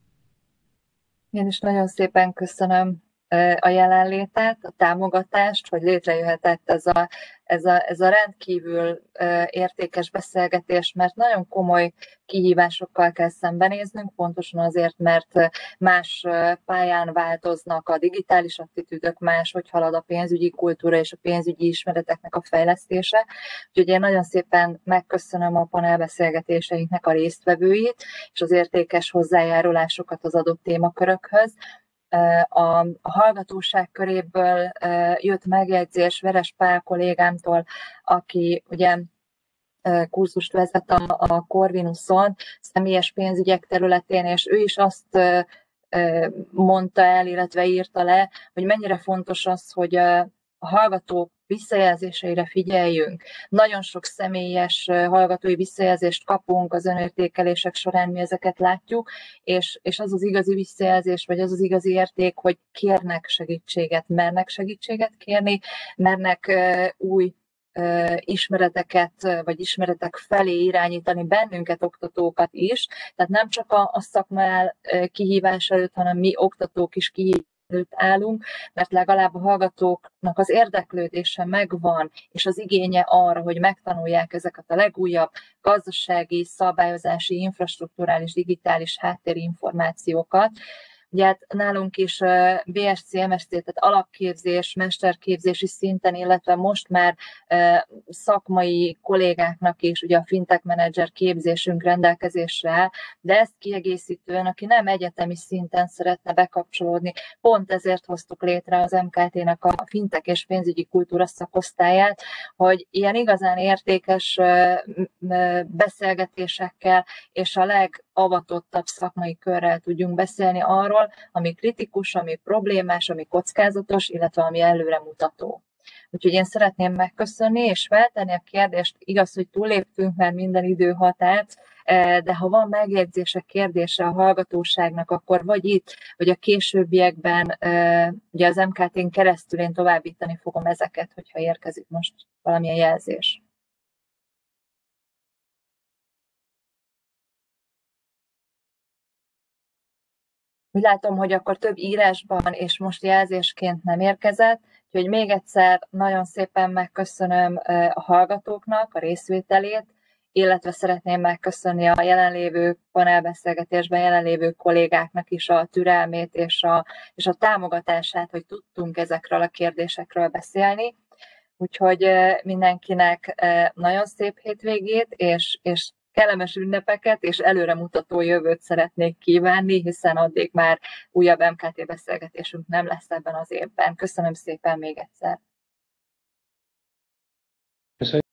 S1: Én is nagyon szépen köszönöm a jelenlétet, a támogatást, hogy létrejöhetett ez a, ez a, ez a rendkívül értékes beszélgetés, mert nagyon komoly kihívásokkal kell szembenéznünk, pontosan azért, mert más pályán változnak a digitális attitűdök, más, hogy halad a pénzügyi kultúra és a pénzügyi ismereteknek a fejlesztése. Úgyhogy én nagyon szépen megköszönöm a panelbeszélgetéseinknek a résztvevőit, és az értékes hozzájárulásokat az adott témakörökhöz. A, a hallgatóság köréből jött megjegyzés Veres Pál kollégámtól, aki ugye kurzust vezet a, a Corvinuson személyes pénzügyek területén, és ő is azt mondta el, illetve írta le, hogy mennyire fontos az, hogy a hallgatók visszajelzéseire figyeljünk. Nagyon sok személyes hallgatói visszajelzést kapunk az önértékelések során, mi ezeket látjuk, és, és az az igazi visszajelzés, vagy az az igazi érték, hogy kérnek segítséget, mernek segítséget kérni, mernek uh, új uh, ismereteket, vagy ismeretek felé irányítani bennünket, oktatókat is. Tehát nem csak a, a szakma el, uh, kihívás előtt, hanem mi oktatók is kihívás előtt állunk, mert legalább a hallgatóknak az érdeklődése megvan, és az igénye arra, hogy megtanulják ezeket a legújabb gazdasági, szabályozási, infrastrukturális, digitális háttérinformációkat. Ugye hát nálunk is bé es cé, em es cé, tehát alapképzés, mesterképzési szinten, illetve most már szakmai kollégáknak is ugye a fintech menedzser képzésünk rendelkezésre áll, de ezt kiegészítően, aki nem egyetemi szinten szeretne bekapcsolódni, pont ezért hoztuk létre az em ká té-nek a fintech és pénzügyi kultúra szakosztályát, hogy ilyen igazán értékes beszélgetésekkel és a leg avatottabb szakmai körrel tudjunk beszélni arról, ami kritikus, ami problémás, ami kockázatos, illetve ami előremutató. Úgyhogy én szeretném megköszönni és feltenni a kérdést, igaz, hogy túlléptünk már minden időhatárt, de ha van megjegyzése, kérdése a hallgatóságnak, akkor vagy itt, vagy a későbbiekben, ugye az em ká té-n keresztül én továbbítani fogom ezeket, hogyha érkezik most valamilyen jelzés. Úgy látom, hogy akkor több írásban és most jelzésként nem érkezett, úgyhogy még egyszer nagyon szépen megköszönöm a hallgatóknak a részvételét, illetve szeretném megköszönni a jelenlévő panelbeszélgetésben jelenlévő kollégáknak is a türelmét és a, és a támogatását, hogy tudtunk ezekről a kérdésekről beszélni. Úgyhogy mindenkinek nagyon szép hétvégét, és, és kellemes ünnepeket és előremutató jövőt szeretnék kívánni, hiszen addig már újabb em ká té beszélgetésünk nem lesz ebben az évben. Köszönöm szépen még egyszer.
S3: Köszönöm.